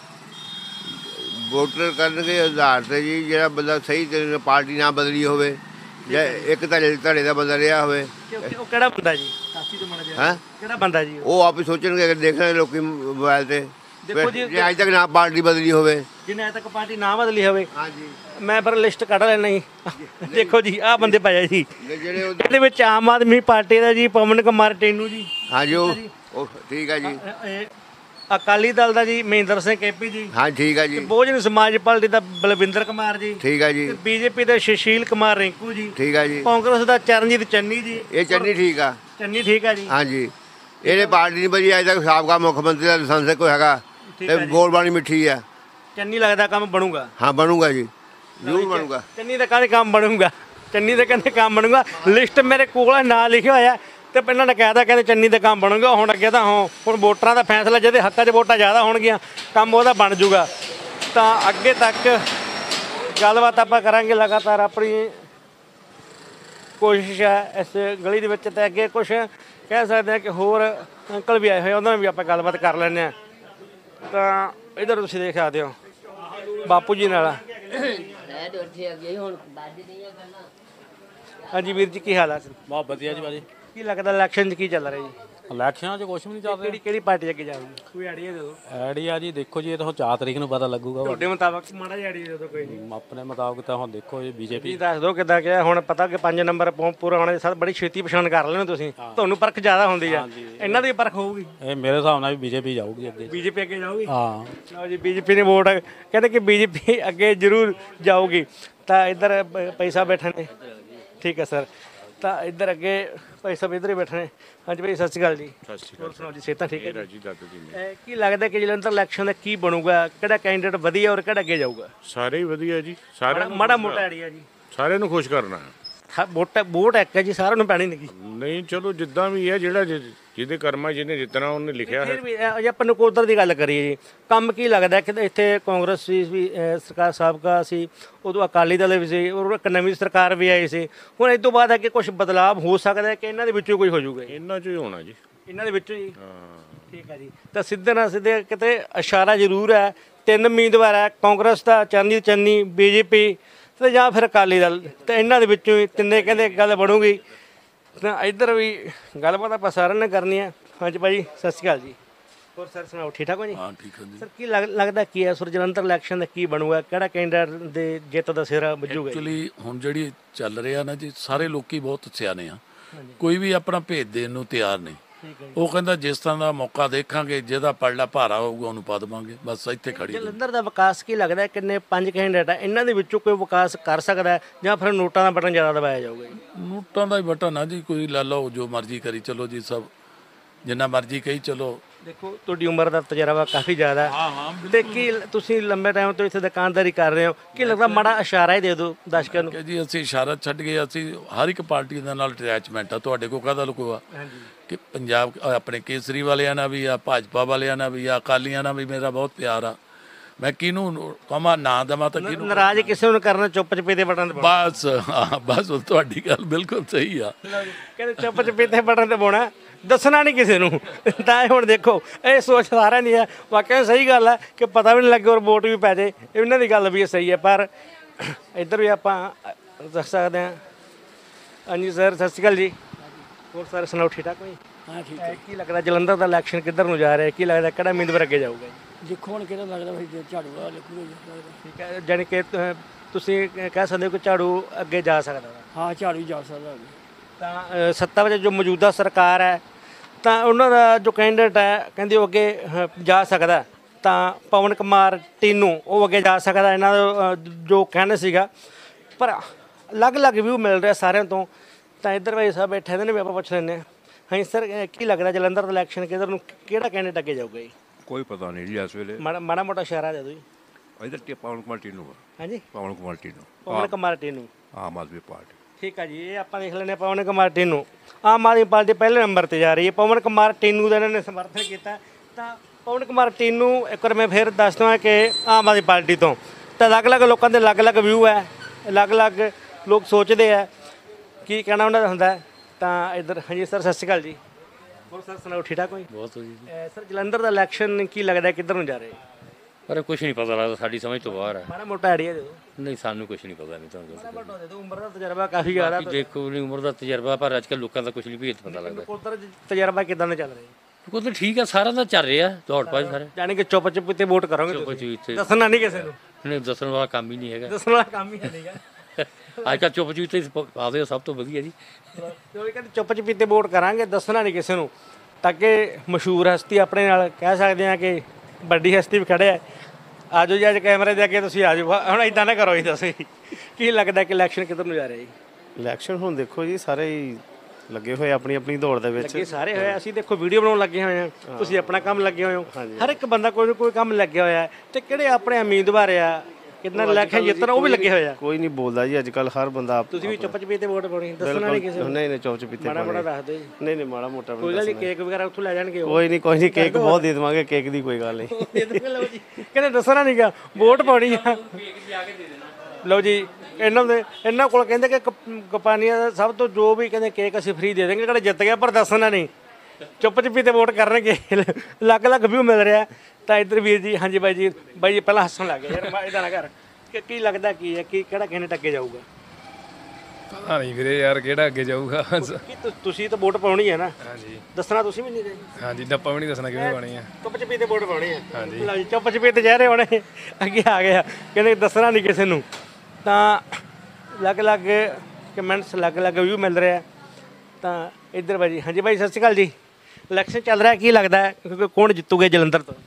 Speaker 18: ਵੋਟਰ ਕਰਨਗੇ ਆਧਾਰ ਤੇ ਜੀ, ਜਿਹੜਾ ਬੰਦਾ ਸਹੀ ਤਰੀਕੇ ਨਾਲ ਪਾਰਟੀ ਨਾ ਬਦਲੀ ਹੋਵੇ ਜਾਂ ਇੱਕ ਧੜੇ ਦਾ ਬੰਦਾ ਰਿਹਾ ਹੋਵੇ।
Speaker 1: ਉਹ ਕਿਹੜਾ ਬੰਦਾ ਜੀ?
Speaker 18: ਹਾਂ
Speaker 1: ਕਿਹੜਾ ਬੰਦਾ ਜੀ?
Speaker 18: ਉਹ ਆਪ ਹੀ ਸੋਚਣਗੇ, ਅਗਰ ਦੇਖਣ ਲੋਕੀ ਮੋਬਾਈਲ ਤੇ।
Speaker 1: ਦੇਖੋ ਜੀ,
Speaker 18: ਜੇ ਅੱਜ ਤੱਕ ਨਾ ਪਾਰਟੀ ਬਦਲੀ ਹੋਵੇ,
Speaker 1: ਜਿਹਨੇ ਅਜੇ ਤੱਕ ਪਾਰਟੀ ਨਾ ਬਦਲੀ ਹੋਵੇ, ਮੈਂ ਫਿਰ ਲਿਸਟ ਕੱਢ ਲੈਣਾ ਜੀ। ਦੇਖੋ ਜੀ ਆਹ ਬੰਦੇ ਪਾਇਆ ਜੀ, ਇਹਦੇ ਵਿੱਚ ਆਮ ਆਦਮੀ ਪਾਰਟੀ ਦਾ ਜੀ ਪਵਨ ਕੁਮਾਰ ਟੈਨੂ ਜੀ।
Speaker 18: ਹਾਂਜੀ ਉਹ ਠੀਕ ਹੈ ਜੀ।
Speaker 1: ਅਕਾਲੀ ਦਲ ਦਾ ਜੀ ਮਹਿੰਦਰ ਸਿੰਘ ਕੇਪੀ ਜੀ।
Speaker 18: ਹਾਂ ਠੀਕ ਹੈ ਜੀ।
Speaker 1: ਬਹੁਜਨ ਸਮਾਜ ਪਾਰਟੀ ਦਾ ਬਲਵਿੰਦਰ ਕੁਮਾਰ ਜੀ।
Speaker 18: ਠੀਕ ਹੈ ਜੀ।
Speaker 1: ਬੀਜੇਪੀ ਦਾ ਸੁਸ਼ੀਲ ਕੁਮਾਰ ਰਿੰਕੂ ਜੀ।
Speaker 18: ਠੀਕ ਹੈ ਜੀ।
Speaker 1: ਕਾਂਗਰਸ ਦਾ ਚਰਨਜੀਤ ਚੰਨੀ ਜੀ।
Speaker 18: ਇਹ ਚੰਨੀ ਠੀਕ ਆ।
Speaker 1: ਚੰਨੀ ਠੀਕ ਆ ਜੀ।
Speaker 18: ਹਾਂਜੀ, ਇਹਨੇ ਪਾਰਟੀ ਨਹੀਂ ਬਦਲੀ ਅਜੇ ਤੱਕ। ਸਾਬਕਾ ਮੁੱਖ ਮੰਤਰੀ ਦਾ ਲਾਇਸੈਂਸ ਕੋਈ ਹੈਗਾ ਤੇ ਬੋਲ ਬਾਣੀ ਮਿੱਠੀ ਆ।
Speaker 1: ਚੰਨੀ ਲੱਗਦਾ ਕੰਮ ਬਣੂਗਾ?
Speaker 18: ਹਾਂ ਬਣੂਗਾ ਜੀ, ਜ਼ਰੂਰ ਬਣੂਗਾ।
Speaker 1: ਚੰਨੀ ਦਾ ਕਾਹਦੇ ਕੰਮ ਬਣੂਗਾ? ਚੰਨੀ ਦਾ ਕਹਿੰਦੇ ਕੰਮ ਬਣੂਗਾ। ਲਿਸਟ ਮੇਰੇ ਕੋਲ ਨਾਂ ਲਿਖਿਆ ਹੋਇਆ ਤੇ ਪਹਿਲਾਂ ਨੇ ਕਹਿਦਾ ਕਹਿੰਦੇ ਚੰਨੀ ਦਾ ਕੰਮ ਬਣੂਗਾ। ਹੁਣ ਅੱਗੇ ਤਾਂ ਹੁਣ ਵੋਟਰਾਂ ਦਾ ਫੈਸਲਾ, ਜਿਹਦੇ ਹੱਕਾਂ 'ਚ ਵੋਟਾਂ ਜ਼ਿਆਦਾ ਹੋਣਗੀਆਂ ਕੰਮ ਉਹਦਾ ਬਣ ਜੂਗਾ। ਤਾਂ ਅੱਗੇ ਤੱਕ ਗੱਲਬਾਤ ਆਪਾਂ ਕਰਾਂਗੇ। ਲਗਾਤਾਰ ਆਪਣੀ ਕੋਸ਼ਿਸ਼ ਹੈ ਇਸ ਗਲੀ ਦੇ ਵਿੱਚ। ਤੇ ਅੱਗੇ ਕੁਛ ਕਹਿ ਸਕਦੇ ਹਾਂ ਕਿ ਹੋਰ ਅੰਕਲ ਵੀ ਆਏ ਹੋਏ, ਉਹਨਾਂ ਨਾਲ ਵੀ ਆਪਾਂ ਗੱਲਬਾਤ ਕਰ ਲੈਂਦੇ ਹਾਂ। ਤਾਂ ਇੱਧਰ ਤੁਸੀਂ ਦੇਖ ਸਕਦੇ ਹੋ ਬਾਪੂ ਜੀ ਨਾਲ। ਹਾਂਜੀ ਵੀਰ ਜੀ ਕੀ ਹਾਲ ਹੈ?
Speaker 14: ਬਹੁਤ ਵਧੀਆ ਜੀ ਭਾਜੀ।
Speaker 1: ਕੀ ਲੱਗਦਾ ਇਲੈਕਸ਼ਨ 'ਚ ਕੀ ਚੱਲ ਰਿਹਾ ਜੀ?
Speaker 14: ਇਲੈਕਸ਼ਨਾਂ 'ਚ ਕੁਛ ਵੀ ਨਹੀਂ ਚੱਲ ਰਿਹਾ।
Speaker 1: ਕਿਹੜੀ ਪਾਰਟੀ ਅੱਗੇ ਜਾਊਗੀ? ਕੋਈ ਆਈਡੀਆ ਦੇ ਦਿਓ।
Speaker 14: ਆਈਡੀਆ ਜੀ ਦੇਖੋ ਜੀ, ਇਹ ਤਾਂ 4 ਤਰੀਕ ਨੂੰ ਪਤਾ ਲੱਗੂਗਾ।
Speaker 1: ਤੁਹਾਡੇ ਮੁਤਾਬਕ ਮਾੜਾ ਜਿਹਾ ਆਈਡੀਆ ਦੇ ਦਿਓ। ਕੋਈ ਨਹੀਂ,
Speaker 14: ਆਪਣੇ ਮੁਤਾਬਕ ਤਾਂ ਹੁਣ ਦੇਖੋ ਜੀ ਬੀਜੇਪੀ।
Speaker 1: ਦੱਸ ਦਿਓ ਕਿੱਦਾਂ ਕਿ ਹੁਣ ਪਤਾ ਕਿ 5 ਨੰਬਰ ਪੂਰਾ ਹੋਣੇ ਸਾਥ ਬੜੀ ਛੇਤੀ ਪਛਾਣ ਕਰ ਲੈਣੇ ਤੁਸੀਂ। ਤੁਹਾਨੂੰ ਪਰਖ ਜ਼ਿਆਦਾ ਹੁੰਦੀ ਆ, ਇਹਨਾਂ ਦੀ ਪਰਖ ਹੋਊਗੀ।
Speaker 14: ਇਹ ਮੇਰੇ ਹਿਸਾਬ ਨਾਲ ਵੀ ਬੀਜੇਪੀ ਜਾਊਗੀ ਅੱਗੇ।
Speaker 1: ਬੀਜੇਪੀ ਅੱਗੇ ਜਾਊਗੀ?
Speaker 14: ਹਾਂ
Speaker 1: ਲਓ ਜੀ, ਬੀਜੇਪੀ ਨੇ ਵੋਟ ਕਹਿੰਦੇ ਕਿ ਬੀਜੇਪੀ ਅੱਗੇ ਜ਼ਰੂਰ ਜਾਊਗੀ। ਤਾਂ ਇੱਧਰ ਭਾਈ ਸਾਹਿਬ ਬੈਠੇ ਨੇ। ਠੀਕ ਹੈ ਸਰ। ਤਾਂ ਇੱਧਰ ਅੱਗੇ ਭਾਈ ਸਾਹਿਬ ਇੱਧਰ ਹੀ ਬੈਠੇ ਨੇ। ਹਾਂਜੀ ਭਾਈ ਸਤਿ ਸ਼੍ਰੀ ਅਕਾਲ ਜੀ।
Speaker 19: ਸਤਿ ਸ਼੍ਰੀ ਅਕਾਲ।
Speaker 1: ਹੋਰ ਸੁਣਾਓ ਜੀ, ਸਿਹਤਾਂ ਠੀਕ ਹੈ
Speaker 19: ਜੀ?
Speaker 1: ਕੀ ਲੱਗਦਾ ਕਿ ਜਲੰਧਰ ਇਲੈਕਸ਼ਨ ਦਾ ਕੀ ਬਣੂਗਾ? ਕਿਹੜਾ ਕੈਂਡੀਡੇਟ ਵਧੀਆ ਔਰ ਕਿਹੜਾ ਅੱਗੇ ਜਾਊਗਾ?
Speaker 19: ਸਾਰੇ ਹੀ ਵਧੀਆ ਜੀ। ਸਾਰਿਆਂ
Speaker 1: ਮਾੜਾ ਮੋਟਾ ਆਈਡੀਆ ਜੀ?
Speaker 19: ਸਾਰਿਆਂ ਨੂੰ ਖੁਸ਼ ਕਰਨਾ।
Speaker 1: ਵੋਟ ਇੱਕ ਹੈ ਜੀ, ਸਾਰਿਆਂ ਨੂੰ ਪੈਣੀ ਨਹੀਂ।
Speaker 19: ਨਹੀਂ ਚਲੋ ਜਿੱਦਾਂ ਵੀ ਹੈ, ਜਿਹੜਾ ਜਿਹਦੇ ਕਰਮਾਂ ਜਿਹਨੇ ਜਿੱਤਣਾ ਉਹਨੇ ਲਿਖਿਆ ਹੈ।
Speaker 1: ਫਿਰ ਵੀ ਜੇ ਆਪਾਂ ਨਕੋਦਰ ਦੀ ਗੱਲ ਕਰੀਏ ਜੀ, ਕੰਮ ਕੀ ਲੱਗਦਾ ਕਿ ਇੱਥੇ ਕਾਂਗਰਸ ਵੀ ਸਰਕਾਰ ਸਾਬਕਾ ਸੀ, ਉਦੋਂ ਅਕਾਲੀ ਦਲ ਵੀ ਸੀ, ਔਰ ਇੱਕ ਨਵੀਂ ਸਰਕਾਰ ਵੀ ਆਈ ਸੀ। ਹੁਣ ਇਸ ਤੋਂ ਬਾਅਦ ਅੱਗੇ ਕੁਝ ਬਦਲਾਅ ਹੋ ਸਕਦਾ ਕਿ ਇਹਨਾਂ ਦੇ ਵਿੱਚੋਂ ਕੋਈ ਹੋ ਜਾਊਗਾ?
Speaker 19: ਇਹਨਾਂ 'ਚੋਂ ਹੀ ਹੋਣਾ ਜੀ।
Speaker 1: ਇਹਨਾਂ ਦੇ ਵਿੱਚੋਂ ਹੀ? ਠੀਕ ਹੈ ਜੀ। ਤਾਂ ਸਿੱਧੇ ਨਾਲ ਸਿੱਧੇ ਕਿਤੇ ਇਸ਼ਾਰਾ ਜ਼ਰੂਰ ਹੈ। 3 ਉਮੀਦਵਾਰ ਹੈ, ਕਾਂਗਰਸ ਦਾ ਚਰਨਜੀਤ ਚੰਨੀ, ਬੀਜੇਪੀ ਤੇ ਜਾਂ ਫਿਰ ਅਕਾਲੀ ਦਲ। ਤੇ ਇਹਨਾਂ ਦੇ ਵਿੱਚੋਂ ਹੀ ਤਿੰਨੇ ਕਹਿੰਦੇ ਗੱਲ ਬਣੂਗੀ। ਤਾਂ ਇੱਧਰ ਵੀ ਗੱਲਬਾਤ ਆਪਾਂ ਸਾਰਿਆਂ ਨੇ ਕਰਨੀ ਹੈ। ਹਾਂਜੀ ਭਾਈ ਸਤਿ ਸ਼੍ਰੀ ਅਕਾਲ ਜੀ। ਹੋਰ ਸਰ ਸੁਣਾਓ, ਠੀਕ ਠਾਕ ਹੋ ਜੀ?
Speaker 19: ਹਾਂ ਠੀਕ ਹੈ ਜੀ।
Speaker 1: ਸਰ ਕੀ ਲੱਗਦਾ ਕੀ ਹੈ ਸਰ ਜਲੰਧਰ ਇਲੈਕਸ਼ਨ ਦਾ ਕੀ ਬਣੂਗਾ? ਕਿਹੜਾ ਕੈਂਡੀਡੇਟ ਦੇ ਜਿੱਤ ਦਾ ਸਿਹਰਾ ਵੱਜੂਗਾ?
Speaker 20: ਐਕਚੁਅਲੀ ਹੁਣ ਜਿਹੜੀ ਚੱਲ ਰਿਹਾ ਨਾ ਜੀ, ਸਾਰੇ ਲੋਕੀ ਬਹੁਤ ਸਿਆਣੇ ਆ। ਕੋਈ ਵੀ ਆਪਣਾ ਭੇਦ ਦੇਣ ਨੂੰ ਤਿਆਰ ਨਹੀਂ। ਉਹ ਕਹਿੰਦਾ ਜਿਸ ਤਰ੍ਹਾਂ ਦਾ ਮੌਕਾ ਦੇਖਾਂਗੇ, ਜਿਹਦਾ ਪੜਲਾ ਭਾਰਾ ਹੋਊਗਾ ਉਹਨੂੰ ਪਾ ਦੇਵਾਂਗੇ। ਬਸ ਇੱਥੇ ਖੜੀ।
Speaker 1: ਜਲੰਧਰ ਦਾ ਵਿਕਾਸ ਕੀ ਲੱਗਦਾ? ਕਿੰਨੇ 5 ਕੈਂਡੀਡੇਟ ਆ, ਇਹਨਾਂ ਦੇ ਵਿੱਚੋਂ ਕੋਈ ਵਿਕਾਸ ਕਰ ਸਕਦਾ ਹੈ ਜਾਂ ਫਿਰ ਨੋਟਾਂ ਦਾ ਬਟਨ ਜ਼ਿਆਦਾ ਦਬਾਇਆ ਜਾਊਗਾ ਜੀ?
Speaker 20: ਨੋਟਾਂ ਦਾ ਹੀ ਬਟਨ ਆ ਜੀ, ਕੋਈ ਲੈ ਲਓ ਜੋ ਮਰਜ਼ੀ ਕਰੀ ਚਲੋ ਜੀ, ਸਭ ਜਿੰਨਾ ਮਰਜ਼ੀ ਕਹੀ ਚਲੋ।
Speaker 1: ਦੇਖੋ ਤੁਹਾਡੀ ਉਮਰ ਦਾ ਤਜਰਬਾ ਕਾਫੀ ਜ਼ਿਆਦਾ ਹੈ ਤੇ ਕੀ ਤੁਸੀਂ ਲੰਬੇ ਟਾਈਮ ਤੋਂ ਇੱਥੇ ਦੁਕਾਨਦਾਰੀ ਕਰ ਰਹੇ ਹੋ, ਕੀ ਲੱਗਦਾ ਮਾੜਾ ਇਸ਼ਾਰਾ ਹੀ ਦੇ ਦਿਓ ਦਰਸ਼ਕਾਂ ਨੂੰ?
Speaker 20: ਜੀ ਅਸੀਂ ਇਸ਼ਾਰਾ ਛੱਡ ਗਏ, ਅਸੀਂ ਹਰ ਇੱਕ ਪਾਰਟੀ ਦੇ ਨਾਲ ਅਟੈਚਮੈਂਟ ਆ। ਤੁਹਾਡੇ ਕੋਲ ਕਾਹਦਾ ਲੁਕੋਆ ਕਿ ਪੰਜਾਬ ਆਪਣੇ ਕੇਸਰੀ ਵਾਲਿਆਂ ਨਾਲ ਵੀ ਆ, ਭਾਜਪਾ ਵਾਲਿਆਂ ਨਾਲ ਵੀ ਆ, ਅਕਾਲੀਆਂ ਨਾਲ ਵੀ ਮੇਰਾ ਬਹੁਤ ਪਿਆਰ ਆ। ਮੈਂ ਕਿਹਨੂੰ ਕਹਾਂ ਨਾ ਦੇਵਾਂ ਤਾਂ ਕਿਹਨੂੰ?
Speaker 1: ਨਾਰਾਜ਼ ਕਿਸੇ ਨੂੰ ਕਰਨਾ ਚੁੱਪ ਚਪੀਤੇ ਬਟਨ ਤੇ
Speaker 20: ਬਸ। ਹਾਂ ਬਸ ਤੁਹਾਡੀ ਗੱਲ ਬਿਲਕੁਲ ਸਹੀ ਆ।
Speaker 1: ਕਹਿੰਦੇ ਚੁੱਪ ਚਪੀਤੇ ਬਟਨ ਤੇ ਪਾਉਣਾ, ਦੱਸਣਾ ਨਹੀਂ ਕਿਸੇ ਨੂੰ। ਤਾਂ ਹੁਣ ਦੇਖੋ ਇਹ ਸੋਚ ਸਾਰਿਆਂ ਦੀ ਹੈ। ਵਾਕਿਆ ਸਹੀ ਗੱਲ ਹੈ ਕਿ ਪਤਾ ਵੀ ਨਹੀਂ ਲੱਗੇ ਔਰ ਵੋਟ ਵੀ ਪੈ ਜਾਏ। ਇਹਨਾਂ ਦੀ ਗੱਲ ਵੀ ਸਹੀ ਹੈ। ਪਰ ਇੱਧਰ ਵੀ ਆਪਾਂ ਦੱਸ ਸਕਦੇ ਹਾਂ। ਹਾਂਜੀ ਸਰ ਸਤਿ ਸ਼੍ਰੀ ਅਕਾਲ ਜੀ। ਹੋਰ ਸਰ ਸੁਣਾਓ, ਠੀਕ ਠਾਕ ਹੋ ਜੀ?
Speaker 21: ਹਾਂ ਠੀਕ ਹੈ।
Speaker 1: ਕੀ ਲੱਗਦਾ ਜਲੰਧਰ ਦਾ ਇਲੈਕਸ਼ਨ ਕਿੱਧਰ ਨੂੰ ਜਾ ਰਿਹਾ? ਕੀ ਲੱਗਦਾ ਕਿਹੜਾ ਉਮੀਦਵਾਰ ਅੱਗੇ ਜਾਊਗਾ ਜੀ?
Speaker 15: ਦੇਖੋ ਹੁਣ ਕਿਹੜਾ ਲੱਗਦਾ ਵੀ ਝਾੜੂ ਵਾਲਾ ਲੱਗੂਗਾ ਜੀ।
Speaker 1: ਠੀਕ ਹੈ, ਜਾਣੀ ਕਿ ਤੁਸੀਂ ਕਹਿ ਸਕਦੇ ਹੋ ਕਿ ਝਾੜੂ ਅੱਗੇ ਜਾ ਸਕਦਾ ਵਾ।
Speaker 15: ਹਾਂ ਝਾੜੂ ਜਾ ਸਕਦਾ ਜੀ।
Speaker 1: ਤਾਂ ਸੱਤਾ ਵਿੱਚ ਜੋ ਮੌਜੂਦਾ ਸਰਕਾਰ ਹੈ ਤਾਂ ਉਹਨਾਂ ਦਾ ਜੋ ਕੈਂਡੀਡੇਟ ਹੈ ਕਹਿੰਦੇ ਉਹ ਅੱਗੇ ਜਾ ਸਕਦਾ, ਤਾਂ ਪਵਨ ਕੁਮਾਰ ਟੀਨੂ ਉਹ ਅੱਗੇ ਜਾ ਸਕਦਾ, ਇਹਨਾਂ ਦਾ ਜੋ ਕਹਿਣਾ ਸੀਗਾ। ਪਰ ਅਲੱਗ-ਅਲੱਗ ਵਿਊ ਮਿਲ ਰਿਹਾ ਸਾਰਿਆਂ ਤੋਂ। ਤਾਂ ਇੱਧਰ ਭਾਈ ਸਾਹਿਬ ਬੈਠੇ ਨੇ ਵੀ ਆਪਾਂ ਪੁੱਛ ਲੈਂਦੇ ਹਾਂ। ਹਾਂਜੀ ਸਰ, ਕੀ ਲੱਗਦਾ ਜਲੰਧਰ ਦਾ ਇਲੈਕਸ਼ਨ ਕਿੱਧਰ ਨੂੰ, ਕਿਹੜਾ ਕੈਂਡੀਡੇਟ ਅੱਗੇ ਜਾਊਗਾ ਜੀ?
Speaker 21: ਕੋਈ ਪਤਾ ਨਹੀਂ ਜੀ ਇਸ ਵੇਲੇ।
Speaker 1: ਮਾੜਾ ਮੋਟਾ ਇਸ਼ਾਰਾ ਦੇ ਦਿਓ ਜੀ।
Speaker 21: ਇੱਧਰ ਪਵਨ ਕੁਮਾਰ ਟੀਨੂ ਆ।
Speaker 1: ਹਾਂਜੀ
Speaker 21: ਪਵਨ ਕੁਮਾਰ ਟੀਨੂ।
Speaker 1: ਪਵਨ ਕੁਮਾਰ ਟੀਨੂ
Speaker 21: ਆਮ ਆਦਮੀ ਪਾਰਟੀ।
Speaker 1: ਠੀਕ ਆ ਜੀ, ਇਹ ਆਪਾਂ ਦੇਖ ਲੈਂਦੇ ਹਾਂ। ਪਵਨ ਕੁਮਾਰ ਟੀਨੂ ਆਮ ਆਦਮੀ ਪਾਰਟੀ ਪਹਿਲੇ ਨੰਬਰ ਤੇ ਜਾ ਰਹੀ ਹੈ। ਪਵਨ ਕੁਮਾਰ ਟੀਨੂ ਦਾ ਇਹਨਾਂ ਨੇ ਸਮਰਥਨ ਕੀਤਾ। ਤਾਂ ਪਵਨ ਕੁਮਾਰ ਟੀਨੂ ਇੱਕ ਵਾਰ ਮੈਂ ਫਿਰ ਦੱਸ ਦਵਾਂ ਕਿ ਆਮ ਆਦਮੀ ਪਾਰਟੀ ਤੋਂ ਤਾਂ ਅਲੱਗ-ਅਲੱਗ ਲੋਕਾਂ ਦੇ ਅਲੱਗ-ਅਲੱਗ ਵਿਊ ਹੈ, ਅਲੱਗ-ਅਲੱਗ ਲੋਕ ਸੋਚਦੇ ਆ ਕੀ ਕਹਿਣਾ ਉਹਨਾਂ ਦਾ ਹੁੰਦਾ। ਤਾਂ ਇੱਧਰ ਹਾਂਜੀ ਸਰ, ਸਤਿ ਸ਼੍ਰੀ ਅਕਾਲ ਜੀ। ਹੋਰ ਸਰ ਸੁਣਾਓ, ਠੀਕ ਠਾਕ ਹੋ ਜੀ?
Speaker 22: ਬਹੁਤ ਵਧੀਆ ਜੀ।
Speaker 1: ਸਰ ਜਲੰਧਰ ਦਾ ਇਲੈਕਸ਼ਨ ਕੀ ਲੱਗਦਾ ਕਿੱਧਰ ਨੂੰ ਜਾ ਰਿਹਾ?
Speaker 22: ਪਰ ਕੁਝ ਨਹੀਂ ਪਤਾ ਲੱਗਦਾ, ਸਾਡੀ ਸਮਝ ਤੋਂ ਬਾਹਰ ਹੈ।
Speaker 1: ਮਾੜਾ ਮੋਟਾ ਆਈਡੀਆ ਦੇ ਦਿਓ।
Speaker 22: ਨਹੀਂ ਸਾਨੂੰ ਕੁਝ ਨਹੀਂ ਪਤਾ। ਨਹੀਂ ਤੁਹਾਨੂੰ
Speaker 1: ਦੇ ਦਿਓ, ਉਮਰ ਦਾ ਤਜਰਬਾ ਕਾਫੀ ਜ਼ਿਆਦਾ।
Speaker 22: ਦੇਖੋ ਨਹੀਂ ਉਮਰ ਦਾ ਤਜਰਬਾ, ਪਰ ਅੱਜ ਕੱਲ੍ਹ ਲੋਕਾਂ ਦਾ ਕੁਝ ਨਹੀਂ ਭੇਤ ਪਤਾ ਲੱਗਦਾ।
Speaker 1: ਉਧਰ ਤਜਰਬਾ ਕਿੱਦਾਂ ਦਾ ਚੱਲ ਰਿਹਾ?
Speaker 22: ਉਹ ਤਾਂ ਠੀਕ ਹੈ, ਸਾਰਿਆਂ ਦਾ ਚੱਲ ਰਿਹਾ ਦੌੜ ਪਾਜ ਸਾਰੇ।
Speaker 1: ਯਾਨੀ ਕਿ ਚੁੱਪ ਤੇ ਵੋਟ ਕਰੋਗੇ?
Speaker 22: ਚੁੱਪ ਚੁਪੀਤੇ
Speaker 1: ਦੱਸਣਾ ਨਹੀਂ ਕਿਸੇ ਨੂੰ?
Speaker 22: ਨਹੀਂ, ਦੱਸਣ ਵਾਲਾ ਕੰਮ ਹੀ ਨਹੀਂ ਹੈਗਾ।
Speaker 1: ਦੱਸਣ ਵਾਲਾ ਕੰਮ ਹੀ ਨਹੀਂਗਾ।
Speaker 22: ਅੱਜ ਕੱਲ੍ਹ ਚੁੱਪ ਚੁਪੀਤੇ ਪਾ ਦਿਓ, ਸਭ ਤੋਂ ਵਧੀਆ ਜੀ।
Speaker 1: ਉਹ ਕਹਿੰਦੇ ਚੁੱਪ ਚਪੀਤੇ ਵੋਟ ਕਰਾਂਗੇ, ਦੱਸਣਾ ਨਹੀਂ ਕਿਸੇ ਨੂੰ। ਤਾਂ ਕਿ ਮਸ਼ਹੂਰ ਹਸਤੀ ਆਪਣੇ ਨਾਲ ਕਹਿ ਸਕਦੇ ਹਾਂ ਕਿ ਵੱਡੀ ਹਸਤੀ ਵੀ ਖੜਿਆ। ਆ ਜਾਓ ਜੀ ਅੱਜ ਕੈਮਰੇ ਦੇ ਅੱਗੇ, ਤੁਸੀਂ ਆ ਜਾਓ। ਹੁਣ ਇਦਾਂ ਨਾ ਕਰੋ ਜੀ। ਦੱਸੋ ਕੀ ਲੱਗਦਾ ਕਿ ਇਲੈਕਸ਼ਨ ਕਿੱਧਰ ਨੂੰ ਜਾ ਰਿਹਾ ਜੀ?
Speaker 23: ਇਲੈਕਸ਼ਨ ਹੁਣ ਦੇਖੋ ਜੀ, ਸਾਰੇ ਹੀ ਲੱਗੇ ਹੋਏ ਆਪਣੀ ਆਪਣੀ ਦੌੜ ਦੇ ਵਿੱਚ।
Speaker 1: ਲੱਗੇ ਸਾਰੇ ਹੋਏ। ਅਸੀਂ ਦੇਖੋ ਵੀਡੀਓ ਬਣਾਉਣ ਲੱਗੇ ਹੋਏ ਹਾਂ, ਤੁਸੀਂ ਆਪਣਾ ਕੰਮ ਲੱਗੇ ਹੋਏ ਹੋ। ਹਰ ਇੱਕ ਬੰਦਾ ਕੋਈ ਨਾ ਕੋਈ ਕੰਮ ਲੱਗਿਆ ਹੋਇਆ। ਤੇ ਕਿਹੜੇ ਆਪਣੇ ਉਮੀਦਵਾਰ ਆ ਕਿੰਨਾ ਇਲੈਕਸ਼ਨ ਜਿੱਤਣਾ ਉਹ ਵੀ ਲੱਗੇ ਹੋਏ ਆ।
Speaker 23: ਕੋਈ ਨਹੀਂ ਬੋਲਦਾ ਜੀ ਅੱਜ ਕੱਲ੍ਹ, ਹਰ ਬੰਦਾ।
Speaker 1: ਤੁਸੀਂ ਵੀ ਚੁੱਪ ਚਪੀਤੇ ਵੋਟ ਪਾਉਣੀ, ਦੱਸਣਾ ਨਹੀਂ ਕਿਸੇ ਨੂੰ?
Speaker 23: ਨਹੀਂ ਚੁੱਪ ਚਪੀਤੇ
Speaker 1: ਮਾੜਾ ਮੋਟਾ ਦੱਸ ਦਿਓ ਜੀ।
Speaker 23: ਨਹੀਂ ਮਾੜਾ ਮੋਟਾ
Speaker 1: ਕੋਈ ਗੱਲ ਨਹੀਂ, ਕੇਕ ਵਗੈਰਾ ਉੱਥੋਂ ਲੈ ਜਾਣਗੇ।
Speaker 23: ਕੋਈ ਨਹੀਂ ਕੇਕ ਬਹੁਤ ਦੇ ਦੇਵਾਂਗੇ, ਕੇਕ ਦੀ ਕੋਈ ਗੱਲ ਨਹੀਂ।
Speaker 1: ਕਹਿੰਦੇ ਦੱਸਣਾ ਨਹੀਂ ਗਾ, ਵੋਟ ਪਾਉਣੀ ਆ। ਲਓ ਜੀ, ਇਹਨਾਂ ਕੋਲ ਕਹਿੰਦੇ ਕਿ ਕਪਾਨੀਆਂ ਦਾ ਸਭ ਤੋਂ ਜੋ ਵੀ ਕਹਿੰਦੇ ਕੇਕ ਅਸੀਂ ਫ੍ਰੀ ਦੇ ਦੇਂਗੇ ਕਿਹੜਾ ਜਿੱਤ ਗਿਆ, ਪਰ ਦੱਸਣਾ ਨਹੀਂ। ਚੁੱਪ ਚਪੀਤੇ ਵੋਟ ਕਰਨਗੇ। ਅਲੱਗ-ਅਲੱਗ ਵਿਊ ਮਿਲ ਰਿਹਾ। ਤਾਂ ਇੱਧਰ ਵੀਰ ਜੀ, ਹਾਂਜੀ ਬਾਈ ਜੀ। ਬਾਈ ਜੀ ਪਹਿਲਾਂ ਹੱਸਣ ਲੱਗ ਗਏ ਯਾਰ, ਇੱਦਾਂ ਨਾ ਕਰ। ਕਿ ਕੀ ਲੱਗਦਾ ਕੀ ਹੈ, ਕਿਹੜਾ ਕੈਂਡੀਡੇਟ ਅੱਗੇ ਜਾਊਗਾ?
Speaker 24: ਪਤਾ ਨਹੀਂ ਵੀਰੇ ਯਾਰ ਕਿਹੜਾ ਅੱਗੇ ਜਾਊਗਾ।
Speaker 1: ਤੁਸੀਂ ਤਾਂ ਵੋਟ ਪਾਉਣੀ ਹੈ ਨਾ?
Speaker 24: ਹਾਂਜੀ।
Speaker 1: ਦੱਸਣਾ ਤੁਸੀਂ ਵੀ ਨਹੀਂ ਰਹੇ?
Speaker 24: ਹਾਂਜੀ, ਡੱਪਾ ਵੀ ਨਹੀਂ ਦੱਸਣਾ ਕਿਵੇਂ ਪਾਉਣੀ ਹੈ।
Speaker 1: ਚੁੱਪ ਚਪੀਤੇ ਵੋਟ ਪਾਉਣੀ ਹੈ।
Speaker 24: ਹਾਂਜੀ।
Speaker 1: ਲਓ ਜੀ, ਚੁੱਪ ਚਪੀਤੇ ਜਾ ਰਹੇ ਹੋਣੇ, ਅੱਗੇ ਆ ਗਿਆ। ਕਹਿੰਦੇ ਦੱਸਣਾ ਨਹੀਂ ਕਿਸੇ ਨੂੰ। ਤਾਂ ਅਲੱਗ-ਅਲੱਗ ਕਮੈਂਟਸ, ਅਲੱਗ-ਅਲੱਗ ਵਿਊ ਮਿਲ ਰਿਹਾ। ਤਾਂ ਇੱਧਰ ਬਾਈ ਜੀ, ਹਾਂਜੀ ਬਾਈ ਸਤਿ ਸ਼੍ਰੀ ਅਕਾਲ ਜੀ। ਇਲੈਕਸ਼ਨ ਚੱਲ ਰਿਹਾ, ਕੀ ਲੱਗਦਾ ਹੈ ਕਿਉਂਕਿ ਕੌਣ ਜਿੱਤੂਗਾ ਜਲੰਧਰ ਤੋਂ?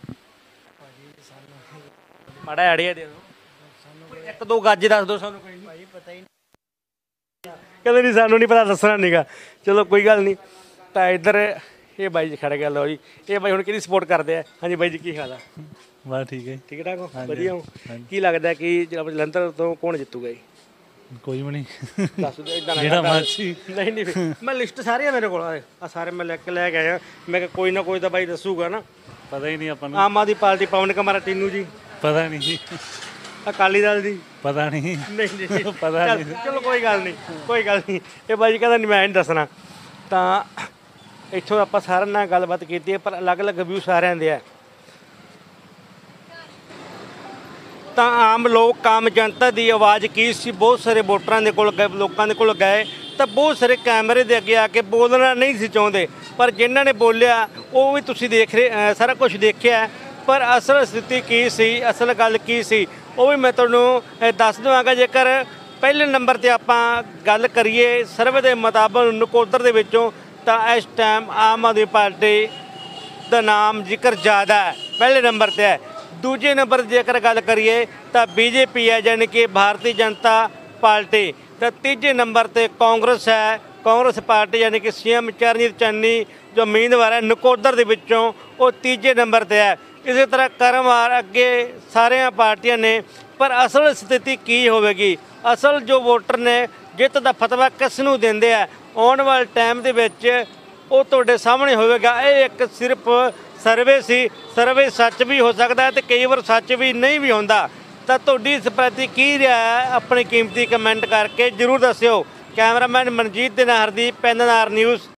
Speaker 1: ਮਾੜਾ ਆਈਡੀਆ ਦੇ ਦਿਓ, ਇੱਕ ਦੋ ਗੱਜ ਦੱਸ ਦਿਓ ਸਾਨੂੰ। ਕੋਈ ਨਹੀਂ ਪਤਾ ਹੀ ਨਹੀਂ। ਕਹਿੰਦੇ ਨਹੀਂ ਸਾਨੂੰ ਨਹੀਂ ਪਤਾ, ਦੱਸਣਾ ਨਹੀਂਗਾ। ਚਲੋ ਕੋਈ ਗੱਲ ਨਹੀਂ। ਤਾਂ ਇੱਧਰ ਇਹ ਬਾਈ ਜੀ ਖੜ੍ਹ ਗਿਆ। ਲਓ ਜੀ, ਇਹ ਬਾਈ ਹੁਣ ਕਿਹਦੀ ਸਪੋਰਟ ਕਰਦੇ ਆ? ਹਾਂਜੀ ਬਾਈ ਜੀ, ਕੀ ਹਾਲ ਆ?
Speaker 25: ਬਸ ਠੀਕ ਹੈ।
Speaker 1: ਠੀਕ ਠਾਕ ਹੋ? ਵਧੀਆ ਹੋ? ਕੀ ਲੱਗਦਾ ਕਿ ਜਲੰਧਰ ਤੋਂ ਕੌਣ ਜਿੱਤੂਗਾ ਜੀ?
Speaker 25: ਕੋਈ ਵੀ ਨਹੀਂ,
Speaker 1: ਦੱਸ ਦਿਓ। ਇਦਾਂ
Speaker 25: ਜਿਹੜਾ ਮਰਜ਼ੀ।
Speaker 1: ਨਹੀਂ ਮੈਂ ਲਿਸਟ ਸਾਰੀ ਆ ਮੇਰੇ ਕੋਲ, ਆ ਸਾਰੇ ਮੈਂ ਲੈ ਕੇ ਆਇਆ। ਮੈਂ ਕਿਹਾ ਕੋਈ ਨਾ ਕੋਈ ਤਾਂ ਬਾਈ ਦੱਸੂਗਾ ਨਾ।
Speaker 25: ਪਤਾ ਹੀ ਨਹੀਂ ਆਪਾਂ ਨੂੰ।
Speaker 1: ਆਮ ਆਦਮੀ ਪਾਰਟੀ ਪਵਨ ਕੁਮਾਰ ਟੀਨੂ ਜੀ?
Speaker 25: ਪਤਾ ਨਹੀਂ।
Speaker 1: ਅਕਾਲੀ ਦਲ ਦੀ?
Speaker 25: ਪਤਾ ਨਹੀਂ।
Speaker 1: ਨਹੀਂ
Speaker 25: ਪਤਾ ਨਹੀਂ।
Speaker 1: ਚਲੋ ਕੋਈ ਗੱਲ ਨਹੀਂ, ਕੋਈ ਗੱਲ ਨਹੀਂ। ਇਹ ਬਾਈ ਜੀ ਕਹਿੰਦਾ ਨਹੀਂ ਮੈਂ ਨਹੀਂ ਦੱਸਣਾ। ਤਾਂ ਇੱਥੋਂ ਆਪਾਂ ਸਾਰਿਆਂ ਨਾਲ ਗੱਲਬਾਤ ਕੀਤੀ ਹੈ, ਪਰ ਅਲੱਗ-ਅਲੱਗ ਵਿਊ ਸਾਰਿਆਂ ਦੇ ਆ। ਤਾਂ ਆਮ ਲੋਕ, ਆਮ ਜਨਤਾ ਦੀ ਆਵਾਜ਼ ਕੀ ਸੀ? ਬਹੁਤ ਸਾਰੇ ਵੋਟਰਾਂ ਦੇ ਕੋਲ ਗਏ, ਲੋਕਾਂ ਦੇ ਕੋਲ ਗਏ, ਤਾਂ ਬਹੁਤ ਸਾਰੇ ਕੈਮਰੇ ਦੇ ਅੱਗੇ ਆ ਕੇ ਬੋਲਣਾ ਨਹੀਂ ਸੀ ਚਾਹੁੰਦੇ। ਪਰ ਜਿਨ੍ਹਾਂ ਨੇ ਬੋਲਿਆ ਉਹ ਵੀ ਤੁਸੀਂ ਦੇਖ ਰਹੇ, ਸਾਰਾ ਕੁਝ ਦੇਖਿਆ। ਪਰ ਅਸਲ ਸਥਿਤੀ ਕੀ ਸੀ, ਅਸਲ ਗੱਲ ਕੀ ਸੀ, ਉਹ ਵੀ ਮੈਂ ਤੁਹਾਨੂੰ ਦੱਸ ਦੇਵਾਂਗਾ। ਜੇਕਰ ਪਹਿਲੇ ਨੰਬਰ 'ਤੇ ਆਪਾਂ ਗੱਲ ਕਰੀਏ ਸਰਵੇ ਦੇ ਮੁਤਾਬਕ ਨਕੋਦਰ ਦੇ ਵਿੱਚੋਂ, ਤਾਂ ਇਸ ਟਾਈਮ ਆਮ ਆਦਮੀ ਪਾਰਟੀ ਦਾ ਨਾਮ ਜ਼ਿਕਰ ਜ਼ਿਆਦਾ ਹੈ, ਪਹਿਲੇ ਨੰਬਰ 'ਤੇ ਹੈ। ਦੂਜੇ ਨੰਬਰ ਜੇਕਰ ਗੱਲ ਕਰੀਏ ਤਾਂ ਬੀਜੇਪੀ ਹੈ, ਯਾਨੀ ਕਿ ਭਾਰਤੀ ਜਨਤਾ ਪਾਰਟੀ। ਤਾਂ ਤੀਜੇ ਨੰਬਰ 'ਤੇ ਕਾਂਗਰਸ ਹੈ, ਕਾਂਗਰਸ ਪਾਰਟੀ ਯਾਨੀ ਕਿ ਸੀਐਮ ਚਰਨਜੀਤ ਚੰਨੀ ਜੋ ਉਮੀਦਵਾਰ ਹੈ ਨਕੋਦਰ ਦੇ ਵਿੱਚੋਂ, ਉਹ ਤੀਜੇ ਨੰਬਰ 'ਤੇ ਹੈ। ਇਸੇ ਤਰ੍ਹਾਂ ਕਰਮਵਾਰ ਅੱਗੇ ਸਾਰੀਆਂ ਪਾਰਟੀਆਂ ਨੇ। ਪਰ ਅਸਲ ਸਥਿਤੀ ਕੀ ਹੋਵੇਗੀ, ਅਸਲ ਜੋ ਵੋਟਰ ਨੇ ਜਿੱਤ ਦਾ ਫਤਵਾ ਕਿਸ ਨੂੰ ਦਿੰਦੇ ਆ, ਆਉਣ ਵਾਲੇ ਟਾਈਮ ਦੇ ਵਿੱਚ ਉਹ ਤੁਹਾਡੇ ਸਾਹਮਣੇ ਹੋਵੇਗਾ। ਇਹ ਇੱਕ ਸਿਰਫ ਸਰਵੇ ਸੀ, ਸਰਵੇ ਸੱਚ ਵੀ ਹੋ ਸਕਦਾ ਹੈ ਤੇ ਕਈ ਵਾਰ ਸੱਚ ਵੀ ਨਹੀਂ ਵੀ ਹੁੰਦਾ। ਤਾਂ ਤੁਹਾਡੀ ਇਸ ਪ੍ਰਤੀ ਕੀ ਰਿਹਾ ਹੈ, ਆਪਣੀ ਕੀਮਤੀ ਕਮੈਂਟ ਕਰਕੇ ਜ਼ਰੂਰ ਦੱਸਿਓ। ਕੈਮਰਾਮੈਨ ਮਨਜੀਤ ਦੇ ਨਾਲ ਹਰਦੀਪ, ਪੈਨਨਾਰ ਨਿਊਜ਼।